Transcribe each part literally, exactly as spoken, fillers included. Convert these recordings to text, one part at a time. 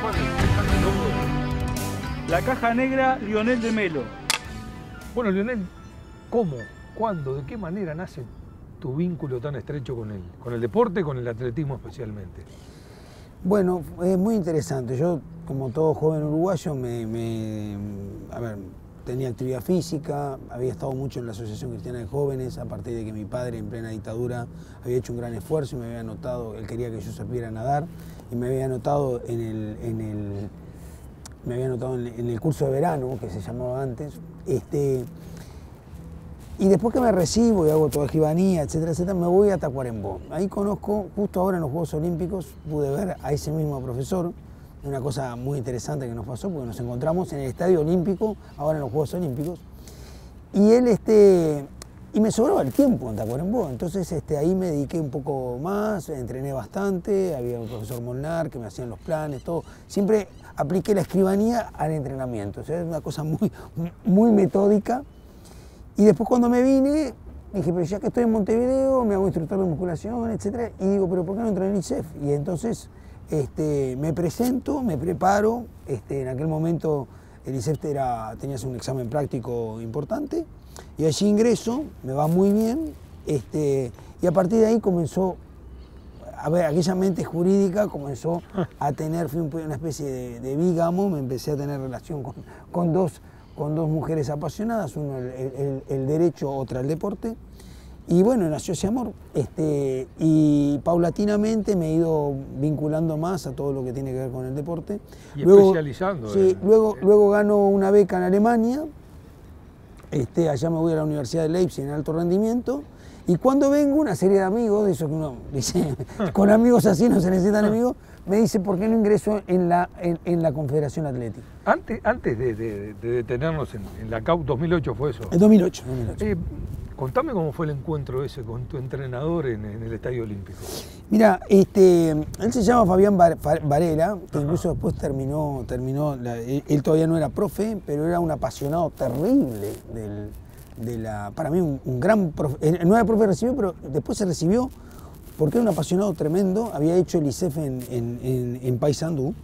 La caja negra, Lionel de Melo. Bueno, Lionel, ¿cómo, cuándo, de qué manera nace tu vínculo tan estrecho con el, con el deporte, con el atletismo especialmente? Bueno, es muy interesante. Yo, como todo joven uruguayo, me, me, a ver, tenía actividad física, había estado mucho en la Asociación Cristiana de Jóvenes, a partir de que mi padre en plena dictadura había hecho un gran esfuerzo y me había anotado, él quería que yo supiera nadar, y me había anotado en el, en el, me había anotado en, en el curso de verano, que se llamaba antes, este, y después que me recibo y hago toda escribanía, etcétera, etcétera, me voy a Tacuarembó. Ahí conozco, justo ahora en los Juegos Olímpicos, pude ver a ese mismo profesor, una cosa muy interesante que nos pasó, porque nos encontramos en el Estadio Olímpico, ahora en los Juegos Olímpicos, y él, este, y me sobraba el tiempo en Tacuarembó, entonces este, ahí me dediqué un poco más, entrené bastante, había un profesor Molnar que me hacían los planes, todo, siempre apliqué la escribanía al entrenamiento, o sea, es una cosa muy, muy metódica. Y después cuando me vine, dije, pero ya que estoy en Montevideo, me hago instructor de musculación, etcétera, y digo, pero ¿por qué no entro en el I C E F? Y entonces este, me presento, me preparo, este, en aquel momento el I C E F era, tenías un examen práctico importante, y allí ingreso, me va muy bien, este, y a partir de ahí comenzó, a ver, aquella mente jurídica comenzó a tener, fui una especie de, de bígamo, me empecé a tener relación con, con dos con dos mujeres apasionadas, uno el, el, el derecho, otra el deporte, y bueno, nació ese amor, este, y paulatinamente me he ido vinculando más a todo lo que tiene que ver con el deporte. Y luego, especializando. Sí, en, luego, en... luego gano una beca en Alemania, este, allá me voy a la Universidad de Leipzig en alto rendimiento, y cuando vengo, una serie de amigos, de esos que uno dice, con amigos así no se necesitan amigos, me dice, ¿por qué no ingreso en la, en, en la Confederación Atlética? Antes, antes de, de, de detenernos en, en la C A U dos mil ocho, ¿fue eso? En dos mil ocho. dos mil ocho. Eh, contame cómo fue el encuentro ese con tu entrenador en, en el Estadio Olímpico. Mira, este, él se llama Fabián Varela, que Ajá. incluso después terminó, terminó la, él todavía no era profe, pero era un apasionado terrible del, de la, para mí un, un gran profe, no era profe recibió, pero después se recibió porque era un apasionado tremendo, había hecho el I C E F en, en, en, en Paysandú,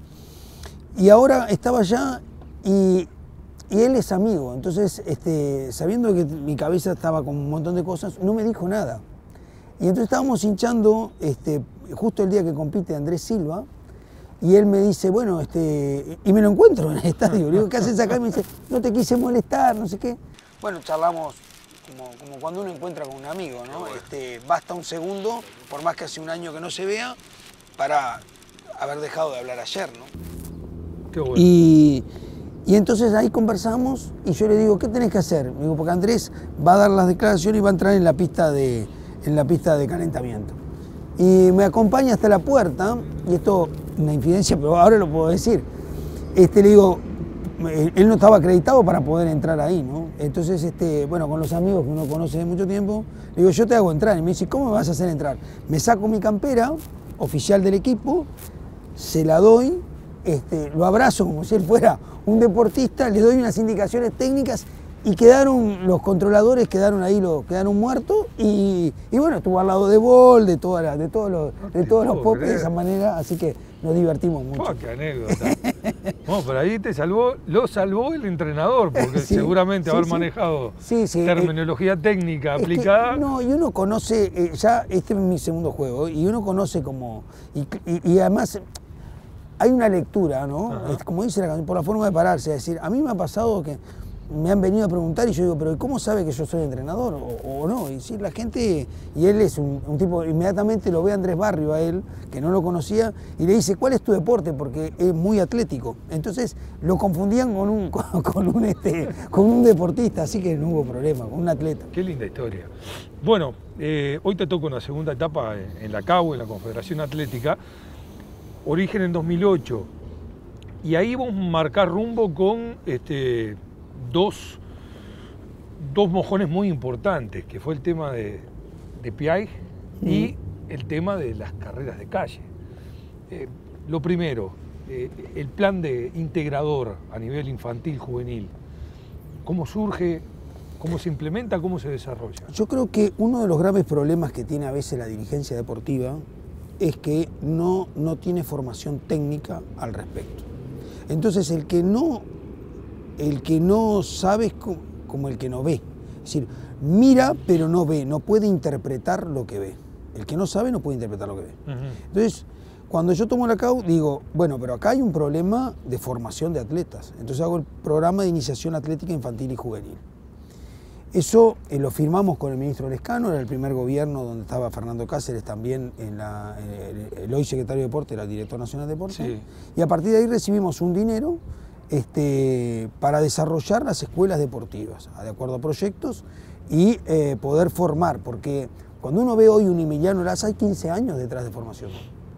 y ahora estaba allá y, y él es amigo, entonces este, sabiendo que mi cabeza estaba con un montón de cosas, no me dijo nada. Y entonces estábamos hinchando este, justo el día que compite Andrés Silva, y él me dice, bueno, este, y me lo encuentro en el estadio, le digo, ¿qué haces acá? Y me dice, no te quise molestar, no sé qué. Bueno, charlamos como, como cuando uno encuentra con un amigo, ¿no? Este, basta un segundo, por más que hace un año que no se vea, para haber dejado de hablar ayer, ¿no? Qué bueno. Y, y entonces ahí conversamos y yo le digo, ¿qué tenés que hacer? Me digo, porque Andrés va a dar las declaraciones y va a entrar en la pista de, en la pista de calentamiento. Y me acompaña hasta la puerta, y esto es una infidencia, pero ahora lo puedo decir. Este, le digo, él no estaba acreditado para poder entrar ahí, ¿no? Entonces, este, bueno, con los amigos que uno conoce de mucho tiempo, le digo, yo te hago entrar. Y me dice, ¿cómo me vas a hacer entrar? Me saco mi campera, oficial del equipo, se la doy, este, lo abrazo como si él fuera un deportista, le doy unas indicaciones técnicas y quedaron, los controladores quedaron ahí, los, quedaron muertos y, y bueno, estuvo al lado de Bol, de, toda la, de todos los, no de todos los popes de esa manera, así que nos divertimos mucho. Oh, ¡qué anécdota! Bueno, por ahí te salvó, lo salvó el entrenador, porque sí, seguramente sí, haber sí. manejado sí, sí. terminología eh, técnica aplicada. Que, no, y uno conoce, eh, ya este es mi segundo juego, y uno conoce como, y, y, y además hay una lectura, ¿no? Es, como dice la canción, por la forma de pararse, es decir, a mí me ha pasado que me han venido a preguntar y yo digo, pero ¿cómo sabe que yo soy entrenador o, o no? Y sí, la gente, y él es un, un tipo, inmediatamente lo ve a Andrés Barrio, a él, que no lo conocía, y le dice, ¿cuál es tu deporte? Porque es muy atlético. Entonces lo confundían con un, con, con un, este, con un deportista, así que no hubo problema, con un atleta. Qué linda historia. Bueno, eh, hoy te toca una segunda etapa en, en la C A U, en la Confederación Atlética, origen en dos mil ocho, y ahí vamos a marcar rumbo con este, dos, dos mojones muy importantes, que fue el tema de, de Piaig mm. y el tema de las carreras de calle. Eh, lo primero, eh, el plan de integrador a nivel infantil, juvenil, ¿cómo surge? ¿Cómo se implementa? ¿Cómo se desarrolla? Yo creo que uno de los graves problemas que tiene a veces la dirigencia deportiva es que no, no tiene formación técnica al respecto. Entonces el que no, el que no sabe es como, como el que no ve. Es decir, mira pero no ve, no puede interpretar lo que ve. El que no sabe no puede interpretar lo que ve. Uh-huh. Entonces, cuando yo tomo la C A U, digo, bueno, pero acá hay un problema de formación de atletas. Entonces hago el programa de iniciación atlética infantil y juvenil. Eso eh, lo firmamos con el ministro Lescano, era el primer gobierno donde estaba Fernando Cáceres también, en la, en el hoy secretario de Deporte, era el director nacional de Deporte. Sí. Y a partir de ahí recibimos un dinero este, para desarrollar las escuelas deportivas, de acuerdo a proyectos, y eh, poder formar, porque cuando uno ve hoy un Emiliano Laza, hay quince años detrás de formación.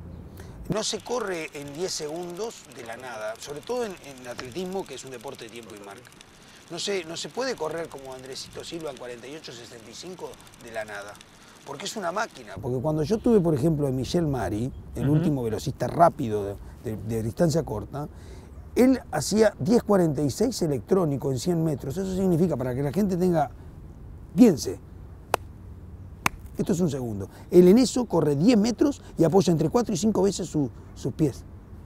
No se corre en diez segundos de la nada, sobre todo en, en atletismo, que es un deporte de tiempo y marca. No se, no se puede correr como Andresito Silva en cuarenta y ocho sesenta y cinco de la nada, porque es una máquina. Porque cuando yo tuve, por ejemplo, a Michel Mari, el uh-huh. último velocista rápido de, de, de distancia corta, él hacía diez cuarenta y seis electrónico en cien metros. Eso significa, para que la gente tenga, piense, esto es un segundo. Él en eso corre diez metros y apoya entre cuatro y cinco veces su, sus pies.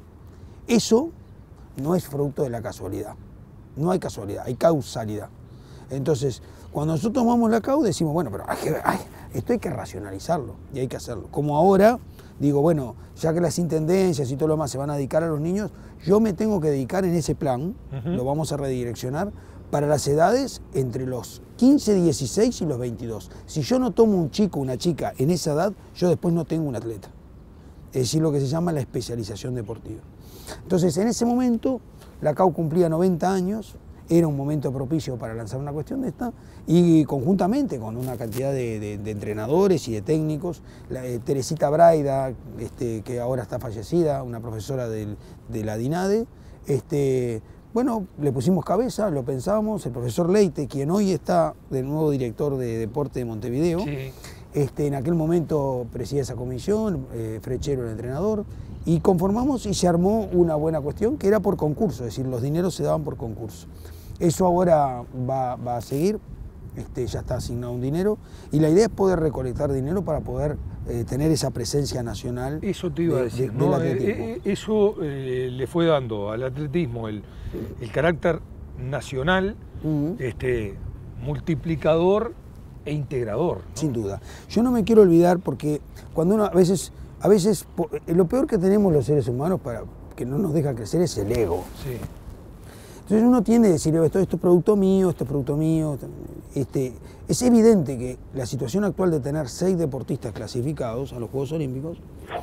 Eso no es producto de la casualidad. No hay casualidad, hay causalidad. Entonces, cuando nosotros tomamos la C A U, decimos, bueno, pero hay que, hay, esto hay que racionalizarlo y hay que hacerlo. Como ahora, digo, bueno, ya que las intendencias y todo lo demás se van a dedicar a los niños, yo me tengo que dedicar en ese plan, uh-huh. lo vamos a redireccionar, para las edades entre los quince, dieciséis y los veintidós. Si yo no tomo un chico, una chica en esa edad, yo después no tengo un atleta. Es decir, lo que se llama la especialización deportiva. Entonces, en ese momento, la C A U cumplía noventa años, era un momento propicio para lanzar una cuestión de esta, y conjuntamente con una cantidad de, de, de entrenadores y de técnicos, la, eh, Teresita Braida, este, que ahora está fallecida, una profesora del, de la DINADE, este, bueno, le pusimos cabeza, lo pensamos, el profesor Leite, quien hoy está de nuevo director de deporte de Montevideo, sí. este, en aquel momento presidía esa comisión, eh, Frechero el entrenador, y conformamos y se armó una buena cuestión que era por concurso, es decir, los dineros se daban por concurso. Eso ahora va, va a seguir, este, ya está asignado un dinero, y la idea es poder recolectar dinero para poder eh, tener esa presencia nacional. Eso te iba de, a decir, de, ¿no? del atletismo. Eh, eso eh, le fue dando al atletismo el, el carácter nacional, uh-huh. este, multiplicador e integrador, ¿no? Sin duda. Yo no me quiero olvidar porque cuando uno a veces... A veces, lo peor que tenemos los seres humanos para que no nos deja crecer es el ego. Sí. Entonces uno tiende a decir, esto, esto es producto mío, esto es producto mío. Este, es evidente que la situación actual de tener seis deportistas clasificados a los Juegos Olímpicos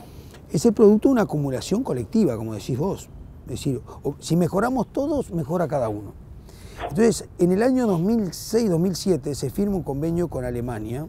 es el producto de una acumulación colectiva, como decís vos. Es decir, si mejoramos todos, mejora cada uno. Entonces, en el año dos mil seis dos mil siete se firma un convenio con Alemania,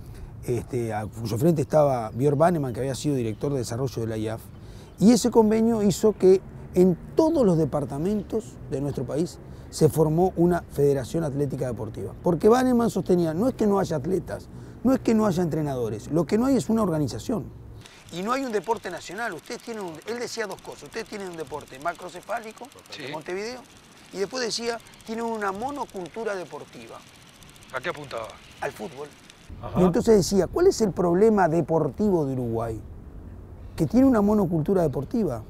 Este, a cuyo frente estaba Björn Bannemann, que había sido director de desarrollo de la I A F, y ese convenio hizo que en todos los departamentos de nuestro país se formó una federación atlética deportiva. Porque Bannemann sostenía, no es que no haya atletas, no es que no haya entrenadores, lo que no hay es una organización. Y no hay un deporte nacional, ustedes tienen un, él decía dos cosas, ustedes tienen un deporte macrocefálico, sí. de Montevideo, y después decía, tienen una monocultura deportiva. ¿A qué apuntaba? Al fútbol. Ajá. Y entonces decía, ¿cuál es el problema deportivo de Uruguay? Que tiene una monocultura deportiva.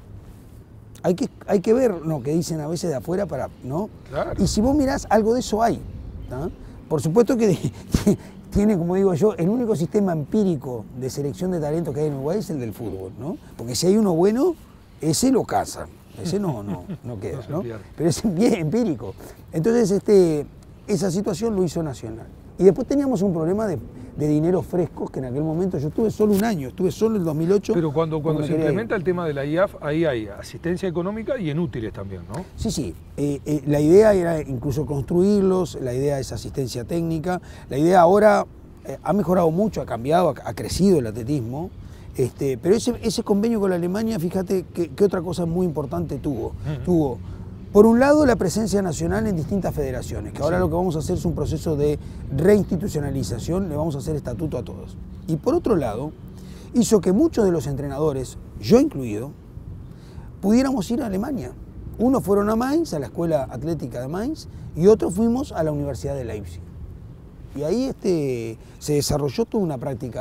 Hay que, hay que ver lo que dicen a veces de afuera para, ¿no? Claro. Y si vos mirás, algo de eso hay, ¿no? Por supuesto que tiene, como digo yo, el único sistema empírico de selección de talentos que hay en Uruguay es el del fútbol, ¿no? Porque si hay uno bueno, ese lo cazan, ese no, no, no queda, ¿no? Pero es bien empírico. Entonces, este, esa situación lo hizo Nacional. Y después teníamos un problema de, de dineros frescos, que en aquel momento yo estuve solo un año, estuve solo en el dos mil ocho. Pero cuando, cuando se implementa ir. el tema de la I A F, ahí hay asistencia económica y en útiles también, ¿no? Sí, sí. Eh, eh, la idea era incluso construirlos, la idea es asistencia técnica. La idea ahora eh, ha mejorado mucho, ha cambiado, ha, ha crecido el atletismo. Este, pero ese, ese convenio con la Alemania, fíjate que, que otra cosa muy importante tuvo. Uh-huh. Tuvo, por un lado, la presencia nacional en distintas federaciones, que ahora sí. lo que vamos a hacer es un proceso de reinstitucionalización, le vamos a hacer estatuto a todos. Y por otro lado, hizo que muchos de los entrenadores, yo incluido, pudiéramos ir a Alemania. Unos fueron a Mainz, a la Escuela Atlética de Mainz, y otros fuimos a la Universidad de Leipzig. Y ahí este, se desarrolló toda una práctica,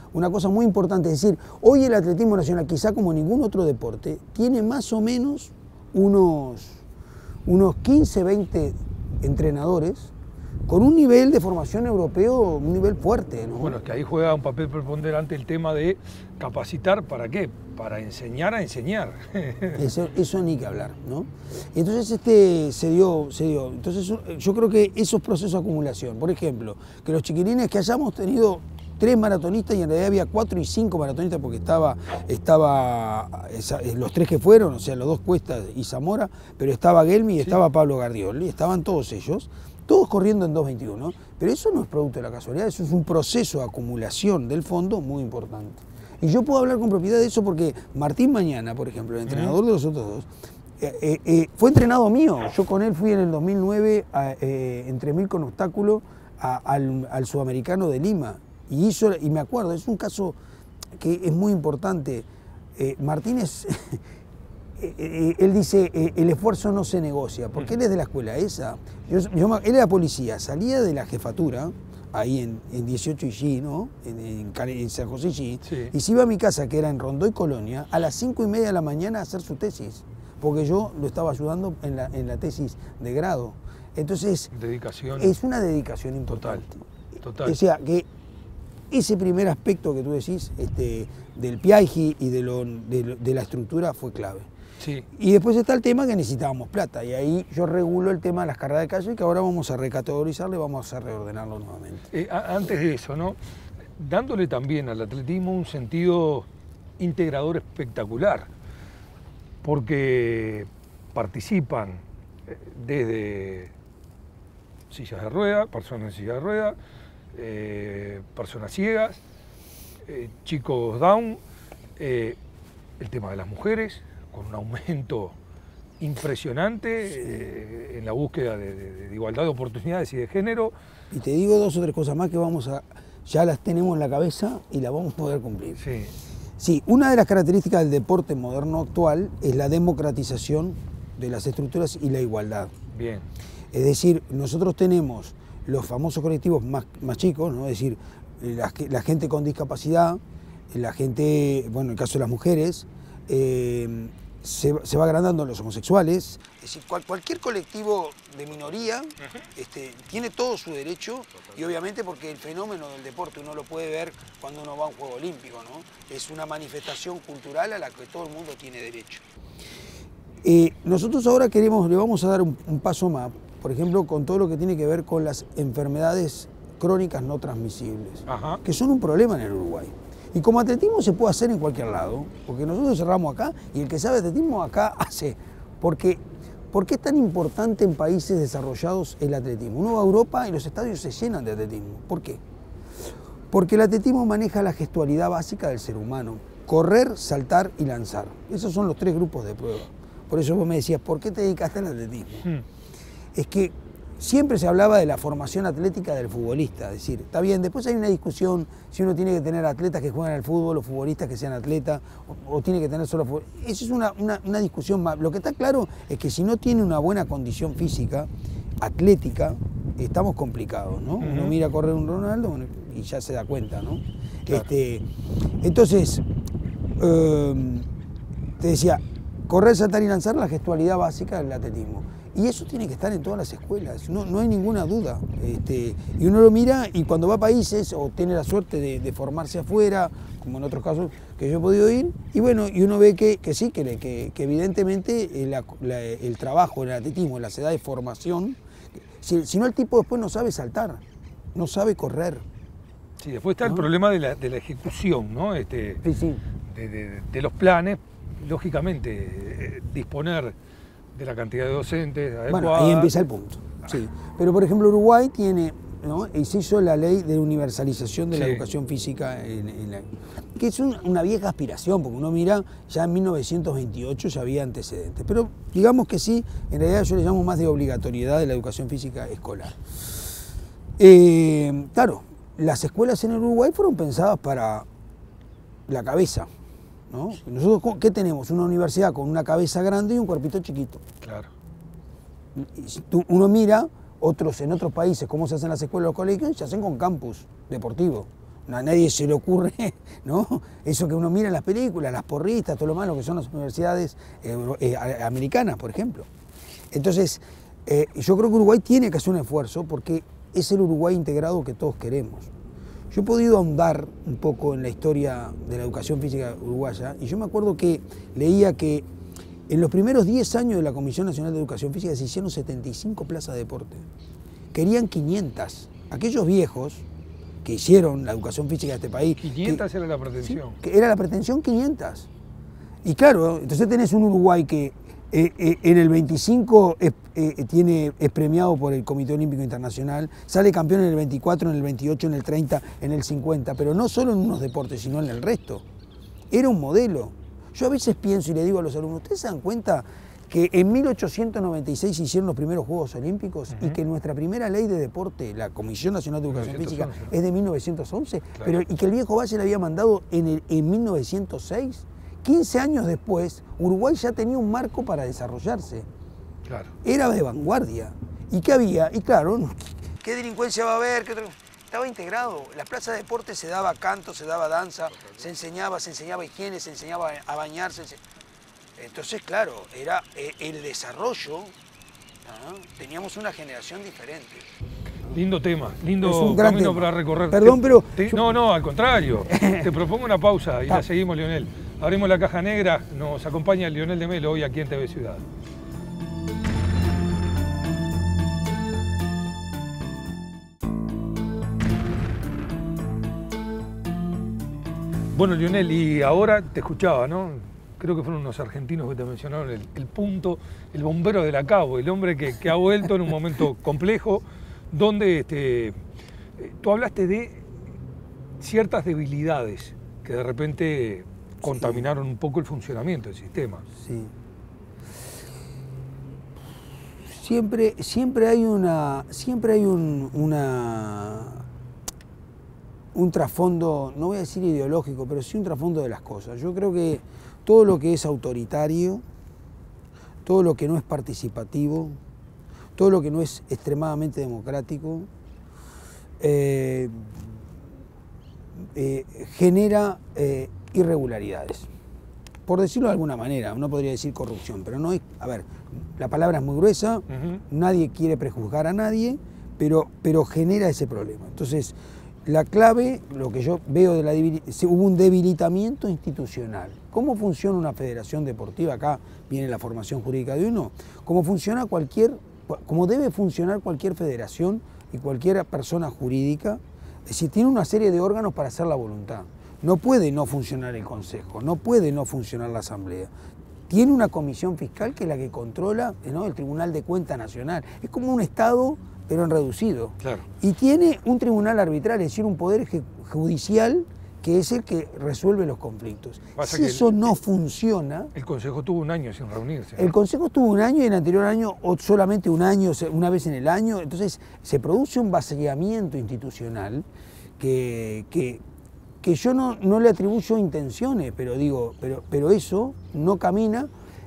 una cosa muy importante, es decir, hoy el atletismo nacional, quizá como ningún otro deporte, tiene más o menos unos, unos quince, veinte entrenadores con un nivel de formación europeo, un nivel fuerte, ¿no? Bueno, es que ahí juega un papel preponderante el tema de capacitar, ¿para qué? Para enseñar a enseñar. Eso, eso ni que hablar, ¿no? Entonces este se dio, se dio. Entonces yo creo que esos procesos de acumulación, por ejemplo, que los chiquilines que hayamos tenido tres maratonistas y en realidad había cuatro y cinco maratonistas porque estaba, estaba esa, los tres que fueron, o sea, los dos Cuestas y Zamora, pero estaba Gelmi y sí. estaba Pablo Gardiol, y estaban todos ellos, todos corriendo en dos veintiuno, pero eso no es producto de la casualidad, eso es un proceso de acumulación del fondo muy importante. Y yo puedo hablar con propiedad de eso porque Martín Mañana, por ejemplo, el entrenador de los otros dos, eh, eh, eh, fue entrenado mío. Yo con él fui en el dos mil nueve a, eh, en tres mil con obstáculo a, al, al Sudamericano de Lima. Y, hizo, y me acuerdo, es un caso que es muy importante. Eh, Martínez, eh, eh, él dice, eh, el esfuerzo no se negocia, porque él es de la escuela esa. Yo, yo, él era policía, salía de la jefatura, ahí en, en dieciocho y G, ¿no? En, en, en San José G, sí. y se iba a mi casa, que era en Rondó y Colonia, a las cinco y media de la mañana a hacer su tesis, porque yo lo estaba ayudando en la, en la tesis de grado. Entonces, dedicación. Es una dedicación importante. Total, total. O sea, que ese primer aspecto que tú decís, este, del Piaggi y de, lo, de, lo, de la estructura fue clave. Sí. Y después está el tema que necesitábamos plata, y ahí yo regulo el tema de las carreras de calle, que ahora vamos a recategorizarlo y vamos a reordenarlo nuevamente. Eh, antes de eso, ¿no? Dándole también al atletismo un sentido integrador espectacular, porque participan desde sillas de rueda, personas en silla de rueda, eh, personas ciegas, eh, chicos down, eh, el tema de las mujeres, con un aumento impresionante eh, en la búsqueda de, de, de igualdad de oportunidades y de género. Y te digo dos o tres cosas más que vamos a, ya las tenemos en la cabeza y las vamos a poder cumplir. Sí. Sí, una de las características del deporte moderno actual es la democratización de las estructuras y la igualdad. Bien. Es decir, nosotros tenemos los famosos colectivos más, más chicos, ¿no? Es decir, la, la gente con discapacidad, la gente, bueno, en el caso de las mujeres, eh, se, se va agrandando los homosexuales, es decir, cual, cualquier colectivo de minoría uh-huh. este, tiene todo su derecho, y obviamente porque el fenómeno del deporte uno lo puede ver cuando uno va a un juego olímpico, ¿no? Es una manifestación cultural a la que todo el mundo tiene derecho. Eh, nosotros ahora queremos, le vamos a dar un, un paso más, por ejemplo, con todo lo que tiene que ver con las enfermedades crónicas no transmisibles, Ajá. que son un problema en el Uruguay. Y como atletismo se puede hacer en cualquier lado, porque nosotros cerramos acá y el que sabe atletismo acá hace. Porque, ¿por qué es tan importante en países desarrollados el atletismo? Uno va a Europa y los estadios se llenan de atletismo. ¿Por qué? Porque el atletismo maneja la gestualidad básica del ser humano. Correr, saltar y lanzar. Esos son los tres grupos de prueba. Por eso vos me decías, ¿por qué te dedicaste al atletismo? Hmm. Es que siempre se hablaba de la formación atlética del futbolista, es decir, está bien, después hay una discusión si uno tiene que tener atletas que juegan al fútbol o futbolistas que sean atletas, o, o tiene que tener solo fútbol. Eso es una, una, una discusión más. Lo que está claro es que si no tiene una buena condición física, atlética, estamos complicados, ¿no? Uh-huh. Uno mira correr un Ronaldo y ya se da cuenta, ¿no? Claro. Este, entonces, eh, te decía, correr, saltar y lanzar, la gestualidad básica del atletismo. Y eso tiene que estar en todas las escuelas, no, no hay ninguna duda. Este, y uno lo mira y cuando va a países o tiene la suerte de, de formarse afuera, como en otros casos que yo he podido ir, y bueno, y uno ve que, que sí, que, que, que evidentemente la, la, el trabajo en el atletismo, en las edades de formación, si, si no el tipo después no sabe saltar, no sabe correr. Sí, después está ¿no? el problema de la, de la ejecución, ¿no? Este, sí, sí. De, de, de los planes, lógicamente, eh, disponer de la cantidad de docentes adecuada. Bueno, ahí empieza el punto. Sí. Pero, por ejemplo, Uruguay tiene, ¿no? Y se hizo la ley de universalización de sí. la educación física, en, en la, que es un, una vieja aspiración, porque uno mira, ya en mil novecientos veintiocho ya había antecedentes. Pero digamos que sí, en realidad yo le llamo más de obligatoriedad de la educación física escolar. Eh, claro, las escuelas en el Uruguay fueron pensadas para la cabeza, ¿no? Nosotros, ¿qué tenemos? Una universidad con una cabeza grande y un cuerpito chiquito. Claro. Uno mira otros, en otros países cómo se hacen las escuelas, los colegios, se hacen con campus deportivo. A nadie se le ocurre, ¿no? Eso que uno mira en las películas, las porristas, todo lo malo que son las universidades eh, eh, americanas, por ejemplo. Entonces, eh, yo creo que Uruguay tiene que hacer un esfuerzo porque es el Uruguay integrado que todos queremos. Yo he podido ahondar un poco en la historia de la educación física uruguaya y yo me acuerdo que leía que en los primeros diez años de la Comisión Nacional de Educación Física se hicieron setenta y cinco plazas de deporte. Querían quinientas. Aquellos viejos que hicieron la educación física de este país. quinientas que, era la pretensión. Sí, que era la pretensión quinientas. Y claro, entonces tenés un Uruguay que eh, eh, en el veinticinco es, eh, tiene, es premiado por el Comité Olímpico Internacional, sale campeón en el veinticuatro, en el veintiocho, en el treinta, en el cincuenta, pero no solo en unos deportes, sino en el resto. Era un modelo. Yo a veces pienso y le digo a los alumnos, ¿ustedes se dan cuenta que en mil ochocientos noventa y seis se hicieron los primeros Juegos Olímpicos uh-huh. y que nuestra primera ley de deporte, la Comisión Nacional de Educación Física, es de mil novecientos once, claro. pero, y que el viejo Valle la había mandado en, el, en mil novecientos seis? quince años después, Uruguay ya tenía un marco para desarrollarse. Claro. Era de vanguardia. ¿Y qué había? Y claro, ¿qué delincuencia va a haber? ¿Qué otro? Estaba integrado. La plaza de deporte se daba canto, se daba danza, se enseñaba, se enseñaba higiene, se enseñaba a bañarse. Se... Entonces, claro, era el desarrollo, ¿no? Teníamos una generación diferente. Lindo tema, lindo es un gran camino tema. para recorrer. Perdón, pero... Te, no, no, al contrario. Te propongo una pausa y la seguimos, Lionel. Abrimos la caja negra, nos acompaña Lionel de Melo hoy aquí en T V Ciudad. Bueno, Lionel, y ahora te escuchaba, ¿no? Creo que fueron unos argentinos que te mencionaron el, el punto, el bombero de la Cabo, el hombre que, que ha vuelto en un momento complejo, donde este, tú hablaste de ciertas debilidades que de repente contaminaron sí. un poco el funcionamiento del sistema. Sí. Siempre, siempre hay una, siempre hay un, una, un trasfondo, no voy a decir ideológico, pero sí un trasfondo de las cosas. Yo creo que todo lo que es autoritario, todo lo que no es participativo, todo lo que no es extremadamente democrático, eh, eh, genera eh, irregularidades. Por decirlo de alguna manera, uno podría decir corrupción, pero no es, a ver, la palabra es muy gruesa, uh-huh. nadie quiere prejuzgar a nadie, pero, pero genera ese problema. Entonces, la clave, lo que yo veo de la hubo un debilitamiento institucional. ¿Cómo funciona una federación deportiva? Acá viene la formación jurídica de uno. ¿Cómo funciona cualquier, cómo debe funcionar cualquier federación y cualquier persona jurídica? Es decir, tiene una serie de órganos para hacer la voluntad. No puede no funcionar el Consejo, no puede no funcionar la Asamblea. Tiene una comisión fiscal que es la que controla, ¿no?, el Tribunal de Cuentas Nacional. Es como un Estado, pero en reducido. Claro. Y tiene un tribunal arbitral, es decir, un poder judicial que es el que resuelve los conflictos. Pasa si que eso el, no funciona... El Consejo tuvo un año sin reunirse, ¿no? El Consejo estuvo un año y el anterior año solamente un año, una vez en el año. Entonces se produce un vaciamiento institucional que, que, que yo no, no le atribuyo intenciones, pero digo, pero, pero eso no camina.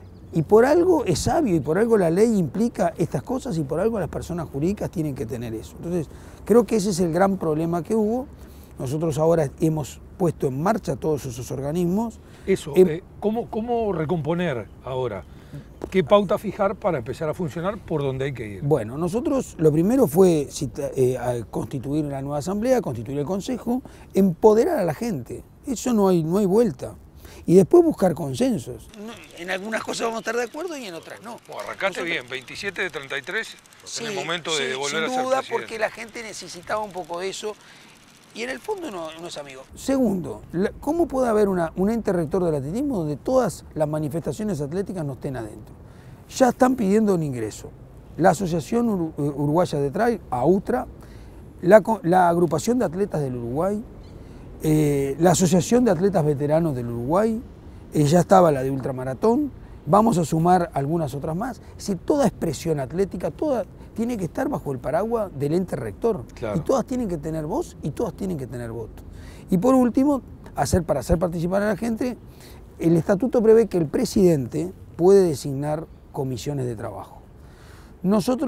Y por algo es sabio y por algo la ley implica estas cosas y por algo las personas jurídicas tienen que tener eso. Entonces, creo que ese es el gran problema que hubo. Nosotros ahora hemos puesto en marcha todos esos organismos. Eso, eh, eh, ¿cómo, ¿cómo recomponer ahora? ¿Qué pauta fijar para empezar a funcionar por donde hay que ir? Bueno, nosotros lo primero fue eh, constituir la nueva asamblea, constituir el consejo, empoderar a la gente. Eso no hay, no hay vuelta. Y después buscar consensos. No, en algunas cosas vamos a estar de acuerdo y en otras no. Bueno, arrancaste Nosotros... bien, veintisiete de treinta y tres, sí, en el momento sí, de volver a ser sin duda, presidente. Porque la gente necesitaba un poco de eso y en el fondo no, no es amigo. Segundo, ¿cómo puede haber una, un ente rector del atletismo donde todas las manifestaciones atléticas no estén adentro? Ya están pidiendo un ingreso. La Asociación Uruguaya de Trail, AUTRA, la, la Agrupación de Atletas del Uruguay, Eh, la Asociación de Atletas Veteranos del Uruguay, eh, ya estaba la de ultramaratón, vamos a sumar algunas otras más. Es decir, toda expresión atlética, toda tiene que estar bajo el paraguas del ente rector. Claro. Y todas tienen que tener voz y todas tienen que tener voto. Y por último, hacer, para hacer participar a la gente, el estatuto prevé que el presidente puede designar comisiones de trabajo. Nosotros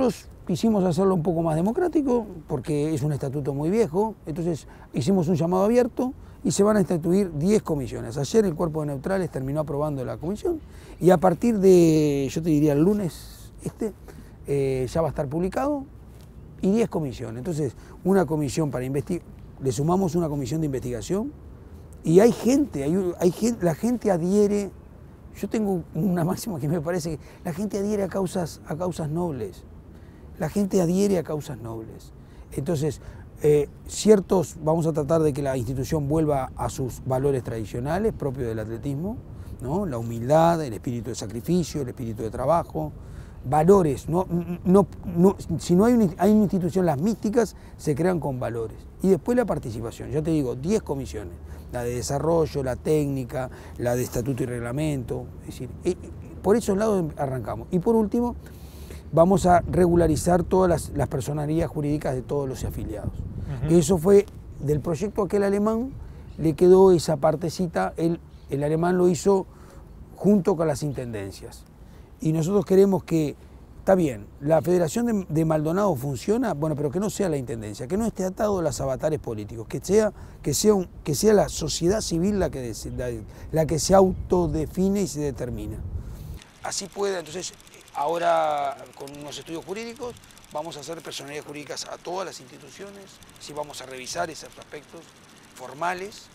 quisimos hacerlo un poco más democrático porque es un estatuto muy viejo, entonces hicimos un llamado abierto y se van a instituir diez comisiones. Ayer el Cuerpo de Neutrales terminó aprobando la comisión y a partir de, yo te diría el lunes este, eh, ya va a estar publicado y diez comisiones. Entonces, una comisión para investigar, le sumamos una comisión de investigación y hay gente, hay, hay gente, la gente adhiere. Yo tengo una máxima que me parece que la gente adhiere a causas, a causas nobles. La gente adhiere a causas nobles. Entonces, eh, ciertos, vamos a tratar de que la institución vuelva a sus valores tradicionales propios del atletismo, ¿no? La humildad, el espíritu de sacrificio, el espíritu de trabajo, valores. No, no, no, si no hay una, hay una institución, las místicas se crean con valores. Y después la participación, ya te digo, diez comisiones. La de desarrollo, la técnica, la de estatuto y reglamento, es decir, eh, por esos lados arrancamos. Y por último, vamos a regularizar todas las, las personerías jurídicas de todos los afiliados. Uh-huh. Eso fue, del proyecto aquel alemán, le quedó esa partecita, el, el alemán lo hizo junto con las intendencias. Y nosotros queremos que, está bien, la Federación de, de Maldonado funciona, bueno, pero que no sea la intendencia, que no esté atado a los avatares políticos, que sea, que sea, un, que sea la sociedad civil la que, la, la que se autodefine y se determina. Así pueda, entonces, ahora con unos estudios jurídicos vamos a hacer personalidades jurídicas a todas las instituciones, sí vamos a revisar esos aspectos formales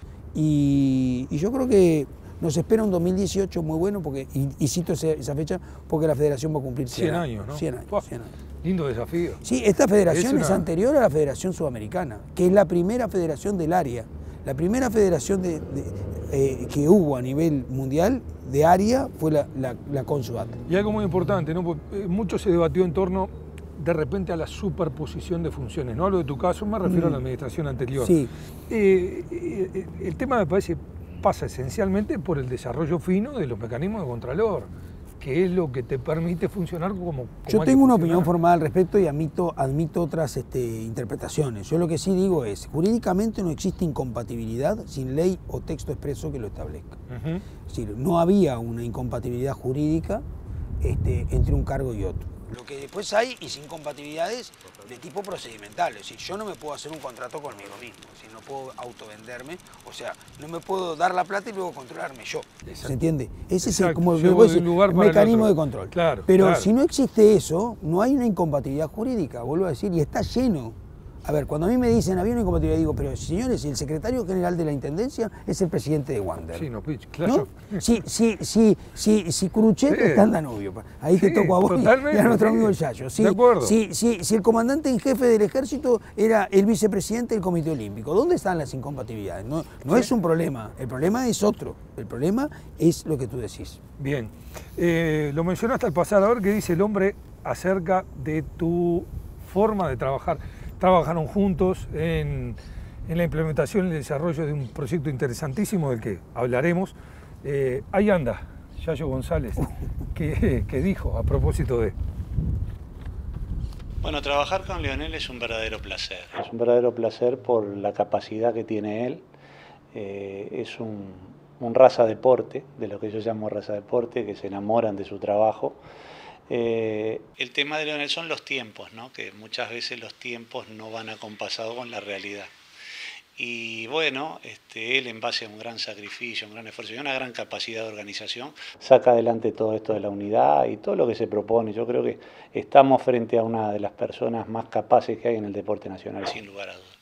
y, y yo creo que nos espera un dos mil dieciocho muy bueno, porque, y, y cito ese, esa fecha, porque la federación va a cumplir cien años, ¿no? cien años, Wow. cien años. Lindo desafío. Sí, esta federación es, es una... anterior a la Federación Sudamericana, que es la primera federación del área. La primera federación de, de, eh, que hubo a nivel mundial de área fue la, la, la CONSUDAT. Y algo muy importante, ¿no? Mucho se debatió en torno de repente a la superposición de funciones. No hablo de tu caso, me refiero mm. a la administración anterior. Sí. Eh, eh, el tema me parece pasa esencialmente por el desarrollo fino de los mecanismos de contralor, que es lo que te permite funcionar como... como Yo tengo una opinión formada al respecto y admito, admito otras este, interpretaciones. Yo lo que sí digo es, jurídicamente no existe incompatibilidad sin ley o texto expreso que lo establezca. Uh-huh. Es decir, no había una incompatibilidad jurídica este, entre un cargo y otro. Lo que después hay es incompatibilidades de tipo procedimental, es decir, yo no me puedo hacer un contrato conmigo mismo, es decir, no puedo autovenderme, o sea, no me puedo dar la plata y luego controlarme yo. Exacto. ¿Se entiende? Ese Exacto. es el, como el, decir, el mecanismo de control. Claro, Pero claro. si no existe eso, no hay una incompatibilidad jurídica, vuelvo a decir, y está lleno. A ver, cuando a mí me dicen había una incompatibilidad, digo, pero señores, el secretario general de la Intendencia es el presidente de Wander. Sí, no, pitch, claro. ¿No? Si, si, si, si, si Curuchet sí. está en Danubio, ahí sí, te tocó a vos y a nuestro sí. amigo el Yayo. Si, de acuerdo. Si, si, si el comandante en jefe del ejército era el vicepresidente del Comité Olímpico, ¿dónde están las incompatibilidades? No, no sí. es un problema, el problema es otro. El problema es lo que tú decís. Bien, eh, lo mencionaste al pasar, a ver qué dice el hombre acerca de tu forma de trabajar. Trabajaron juntos en, en la implementación y el desarrollo de un proyecto interesantísimo del que hablaremos. Eh, ahí anda Yayo González, que, que dijo a propósito de... Bueno, trabajar con Lionel es un verdadero placer. Es un verdadero placer por la capacidad que tiene él. Eh, es un, un raza deporte, de lo que yo llamo raza deporte, que se enamoran de su trabajo. Eh, el tema de Lionel son los tiempos, ¿no? Que muchas veces los tiempos no van acompasados con la realidad. Y bueno, este, él en base a un gran sacrificio, un gran esfuerzo y una gran capacidad de organización, saca adelante todo esto de la unidad y todo lo que se propone. Yo creo que estamos frente a una de las personas más capaces que hay en el deporte nacional, sin lugar a dudas.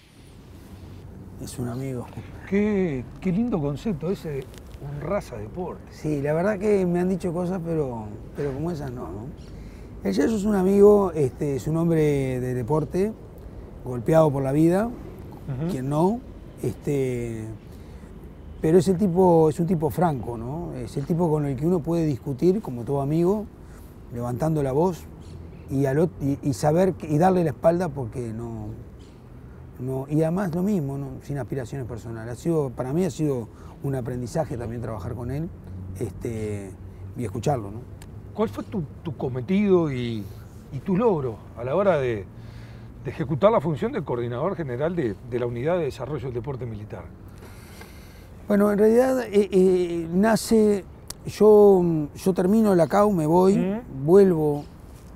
Es un amigo. Qué, qué lindo concepto ese. Un raza deporte. Sí, la verdad que me han dicho cosas, pero, pero como esas no, ¿no? El Yayo es un amigo, este, es un hombre de deporte, golpeado por la vida, uh-huh. quien no, este, pero es el tipo, es un tipo franco, ¿no? Es el tipo con el que uno puede discutir, como todo amigo, levantando la voz y, al, y, y saber y darle la espalda porque no, no y además lo mismo, ¿no? Sin aspiraciones personales. Ha sido, para mí ha sido un aprendizaje también trabajar con él este, y escucharlo, ¿no? ¿Cuál fue tu, tu cometido y, y tu logro a la hora de, de ejecutar la función de coordinador general de, de la Unidad de Desarrollo del Deporte Militar? Bueno, en realidad eh, eh, nace, yo, yo termino la C A U, me voy, ¿Mm? vuelvo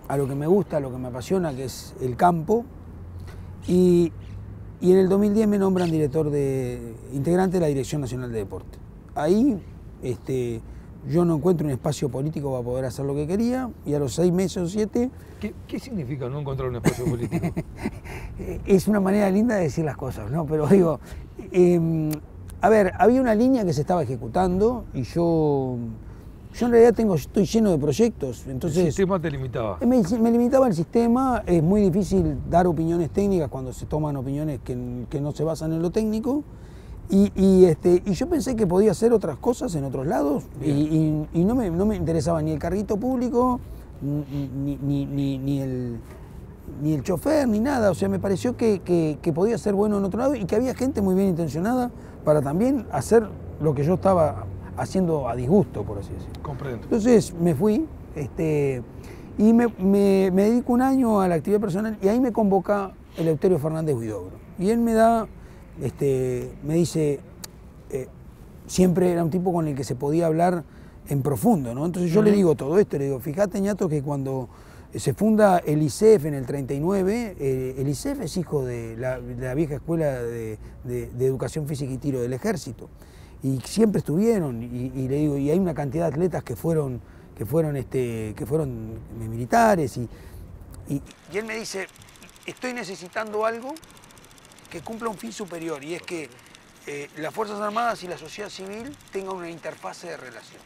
a lo que me gusta, a lo que me apasiona, que es el campo. Y, y en el dos mil diez me nombran director de, integrante de la Dirección Nacional de Deporte. Ahí este, yo no encuentro un espacio político para poder hacer lo que quería, y a los seis meses o siete... ¿Qué, qué significa no encontrar un espacio político? Es una manera linda de decir las cosas, ¿no? Pero digo, eh, a ver, había una línea que se estaba ejecutando y yo... Yo en realidad tengo, estoy lleno de proyectos, entonces... El sistema te limitaba. Me, me limitaba el sistema, es muy difícil dar opiniones técnicas cuando se toman opiniones que, que no se basan en lo técnico, y, y, este, y yo pensé que podía hacer otras cosas en otros lados, y, y, y no, me, no me interesaba ni el carrito público, ni, ni, ni, ni, el, ni el chofer, ni nada, o sea, me pareció que, que, que podía ser bueno en otro lado y que había gente muy bien intencionada para también hacer lo que yo estaba haciendo a disgusto, por así decirlo. Comprendo. Entonces me fui este, y me, me, me dedico un año a la actividad personal, y ahí me convoca Eleuterio Fernández Huidobro. Y él me da, este, me dice, eh, siempre era un tipo con el que se podía hablar en profundo, ¿no? Entonces yo uh-huh. le digo todo esto, le digo, fíjate, ñato, que cuando se funda el I C E F en el treinta y nueve, eh, el I C E F es hijo de la, de la vieja escuela de, de, de educación física y tiro del ejército. Y siempre estuvieron, y, y le digo, y hay una cantidad de atletas que fueron, que fueron, este, que fueron militares, y, y, y él me dice, estoy necesitando algo que cumpla un fin superior, y es que eh, las Fuerzas Armadas y la sociedad civil tengan una interfase de relación.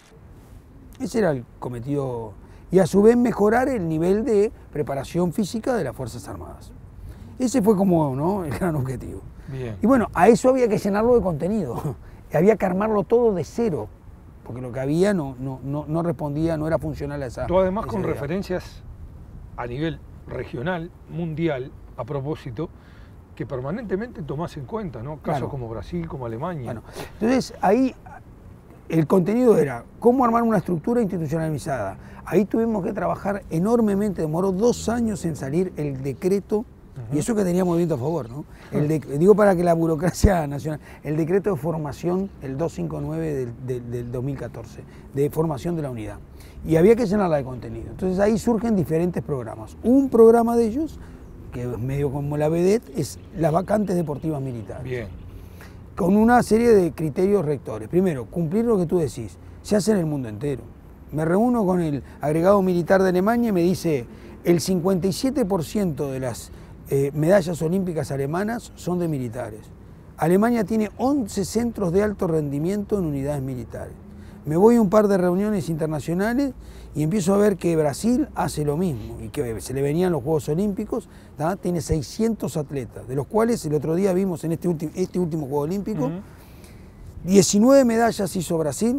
Ese era el cometido, y a su vez mejorar el nivel de preparación física de las Fuerzas Armadas. Ese fue como, ¿no?, el gran objetivo. Bien. Y bueno, a eso había que llenarlo de contenido. Había que armarlo todo de cero, porque lo que había no, no, no, no respondía, no era funcional a esa... Tú además con idea. referencias a nivel regional, mundial, a propósito, que permanentemente tomás en cuenta, ¿no? Casos Claro. como Brasil, como Alemania. Bueno, entonces ahí el contenido era cómo armar una estructura institucionalizada. Ahí tuvimos que trabajar enormemente, demoró dos años en salir el decreto. Y eso que tenía movimiento a favor, ¿no? El de, digo para que la burocracia nacional, el decreto de formación, el doscientos cincuenta y nueve del, del, del dos mil catorce, de formación de la unidad. Y había que llenarla de contenido. Entonces ahí surgen diferentes programas. Un programa de ellos, que es medio como la vedette, es las vacantes deportivas militares. Bien. Con una serie de criterios rectores. Primero, cumplir lo que tú decís, se hace en el mundo entero. Me reúno con el agregado militar de Alemania y me dice, el cincuenta y siete por ciento de las Eh, medallas olímpicas alemanas son de militares. Alemania tiene once centros de alto rendimiento en unidades militares. Me voy a un par de reuniones internacionales y empiezo a ver que Brasil hace lo mismo y que se le venían los Juegos Olímpicos, ¿tá? Tiene seiscientos atletas, de los cuales el otro día vimos en este, ulti este último Juego Olímpico, uh-huh. diecinueve medallas hizo Brasil,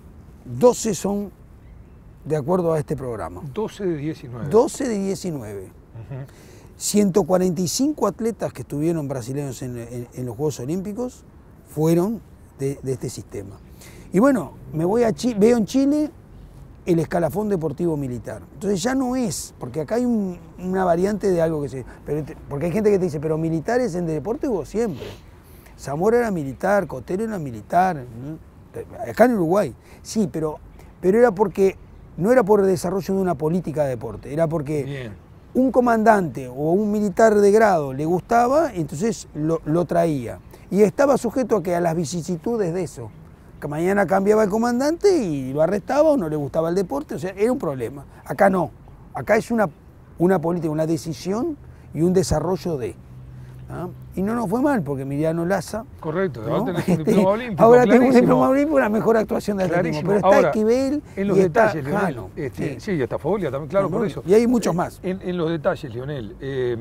doce son de acuerdo a este programa. doce de diecinueve. doce de diecinueve. Uh-huh. ciento cuarenta y cinco atletas que estuvieron brasileños en, en, en los Juegos Olímpicos fueron de, de este sistema. Y bueno, me voy a Chile, veo en Chile el escalafón deportivo militar. Entonces ya no es, porque acá hay un, una variante de algo que se... Pero, porque hay gente que te dice, pero militares en deporte hubo siempre. Zamora era militar, Cotero era militar, ¿no? Acá en Uruguay. Sí, pero, pero era porque, no era por el desarrollo de una política de deporte, era porque... Bien. Un comandante o un militar de grado le gustaba, entonces lo, lo traía. Y estaba sujeto a que a las vicisitudes de eso. Que mañana cambiaba el comandante y lo arrestaba o no le gustaba el deporte, o sea, era un problema. Acá no. Acá es una, una política, una decisión y un desarrollo de. ¿Ah? Y no nos fue mal, porque Emiliano Laza... Correcto, ¿no? ahora tenés un diploma olímpico. Ahora clarísimo. tengo un diploma olímpico, la mejor actuación de atletismo. Pero está ahora, Esquivel en los y detalles, está Leonel, Jano. Este, Sí. sí, y está Foglia también, claro, no, por eso. Y hay muchos más. En, en los detalles, Leonel, eh,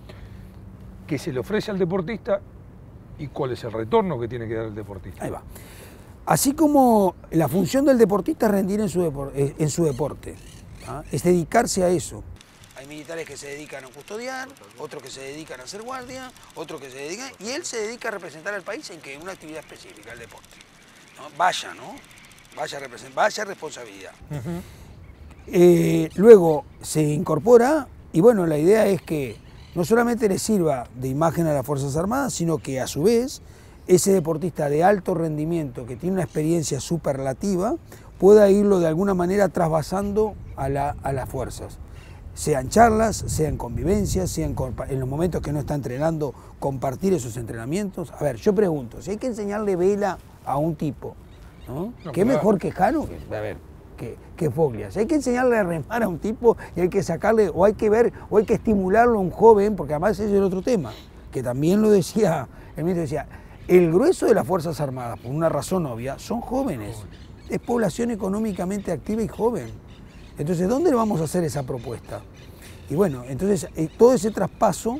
que se le ofrece al deportista y cuál es el retorno que tiene que dar el deportista. Ahí va. Así como la función del deportista es rendir en su, depor en su deporte, ¿ah? Es dedicarse a eso. Hay militares que se dedican a custodiar, otros que se dedican a hacer guardia, otros que se dedican... Y él se dedica a representar al país en que en una actividad específica, el deporte. ¿No? Vaya, ¿no? Vaya, vaya responsabilidad. Uh-huh. eh, luego se incorpora y bueno, la idea es que no solamente le sirva de imagen a las Fuerzas Armadas, sino que a su vez ese deportista de alto rendimiento que tiene una experiencia superlativa pueda irlo de alguna manera trasvasando a, la, a las fuerzas. sean charlas, sean convivencias, sean en los momentos que no está entrenando, compartir esos entrenamientos. A ver, yo pregunto, si hay que enseñarle vela a un tipo, ¿no? No, ¿qué mejor que Jano? A ver, que, que Foglia. Si hay que enseñarle a remar a un tipo y hay que sacarle, o hay que ver, o hay que estimularlo a un joven, porque además ese es el otro tema, que también lo decía, el ministro decía, el grueso de las Fuerzas Armadas, por una razón obvia, son jóvenes. Es población económicamente activa y joven. Entonces, ¿dónde le vamos a hacer esa propuesta? Y bueno, entonces, eh, todo ese traspaso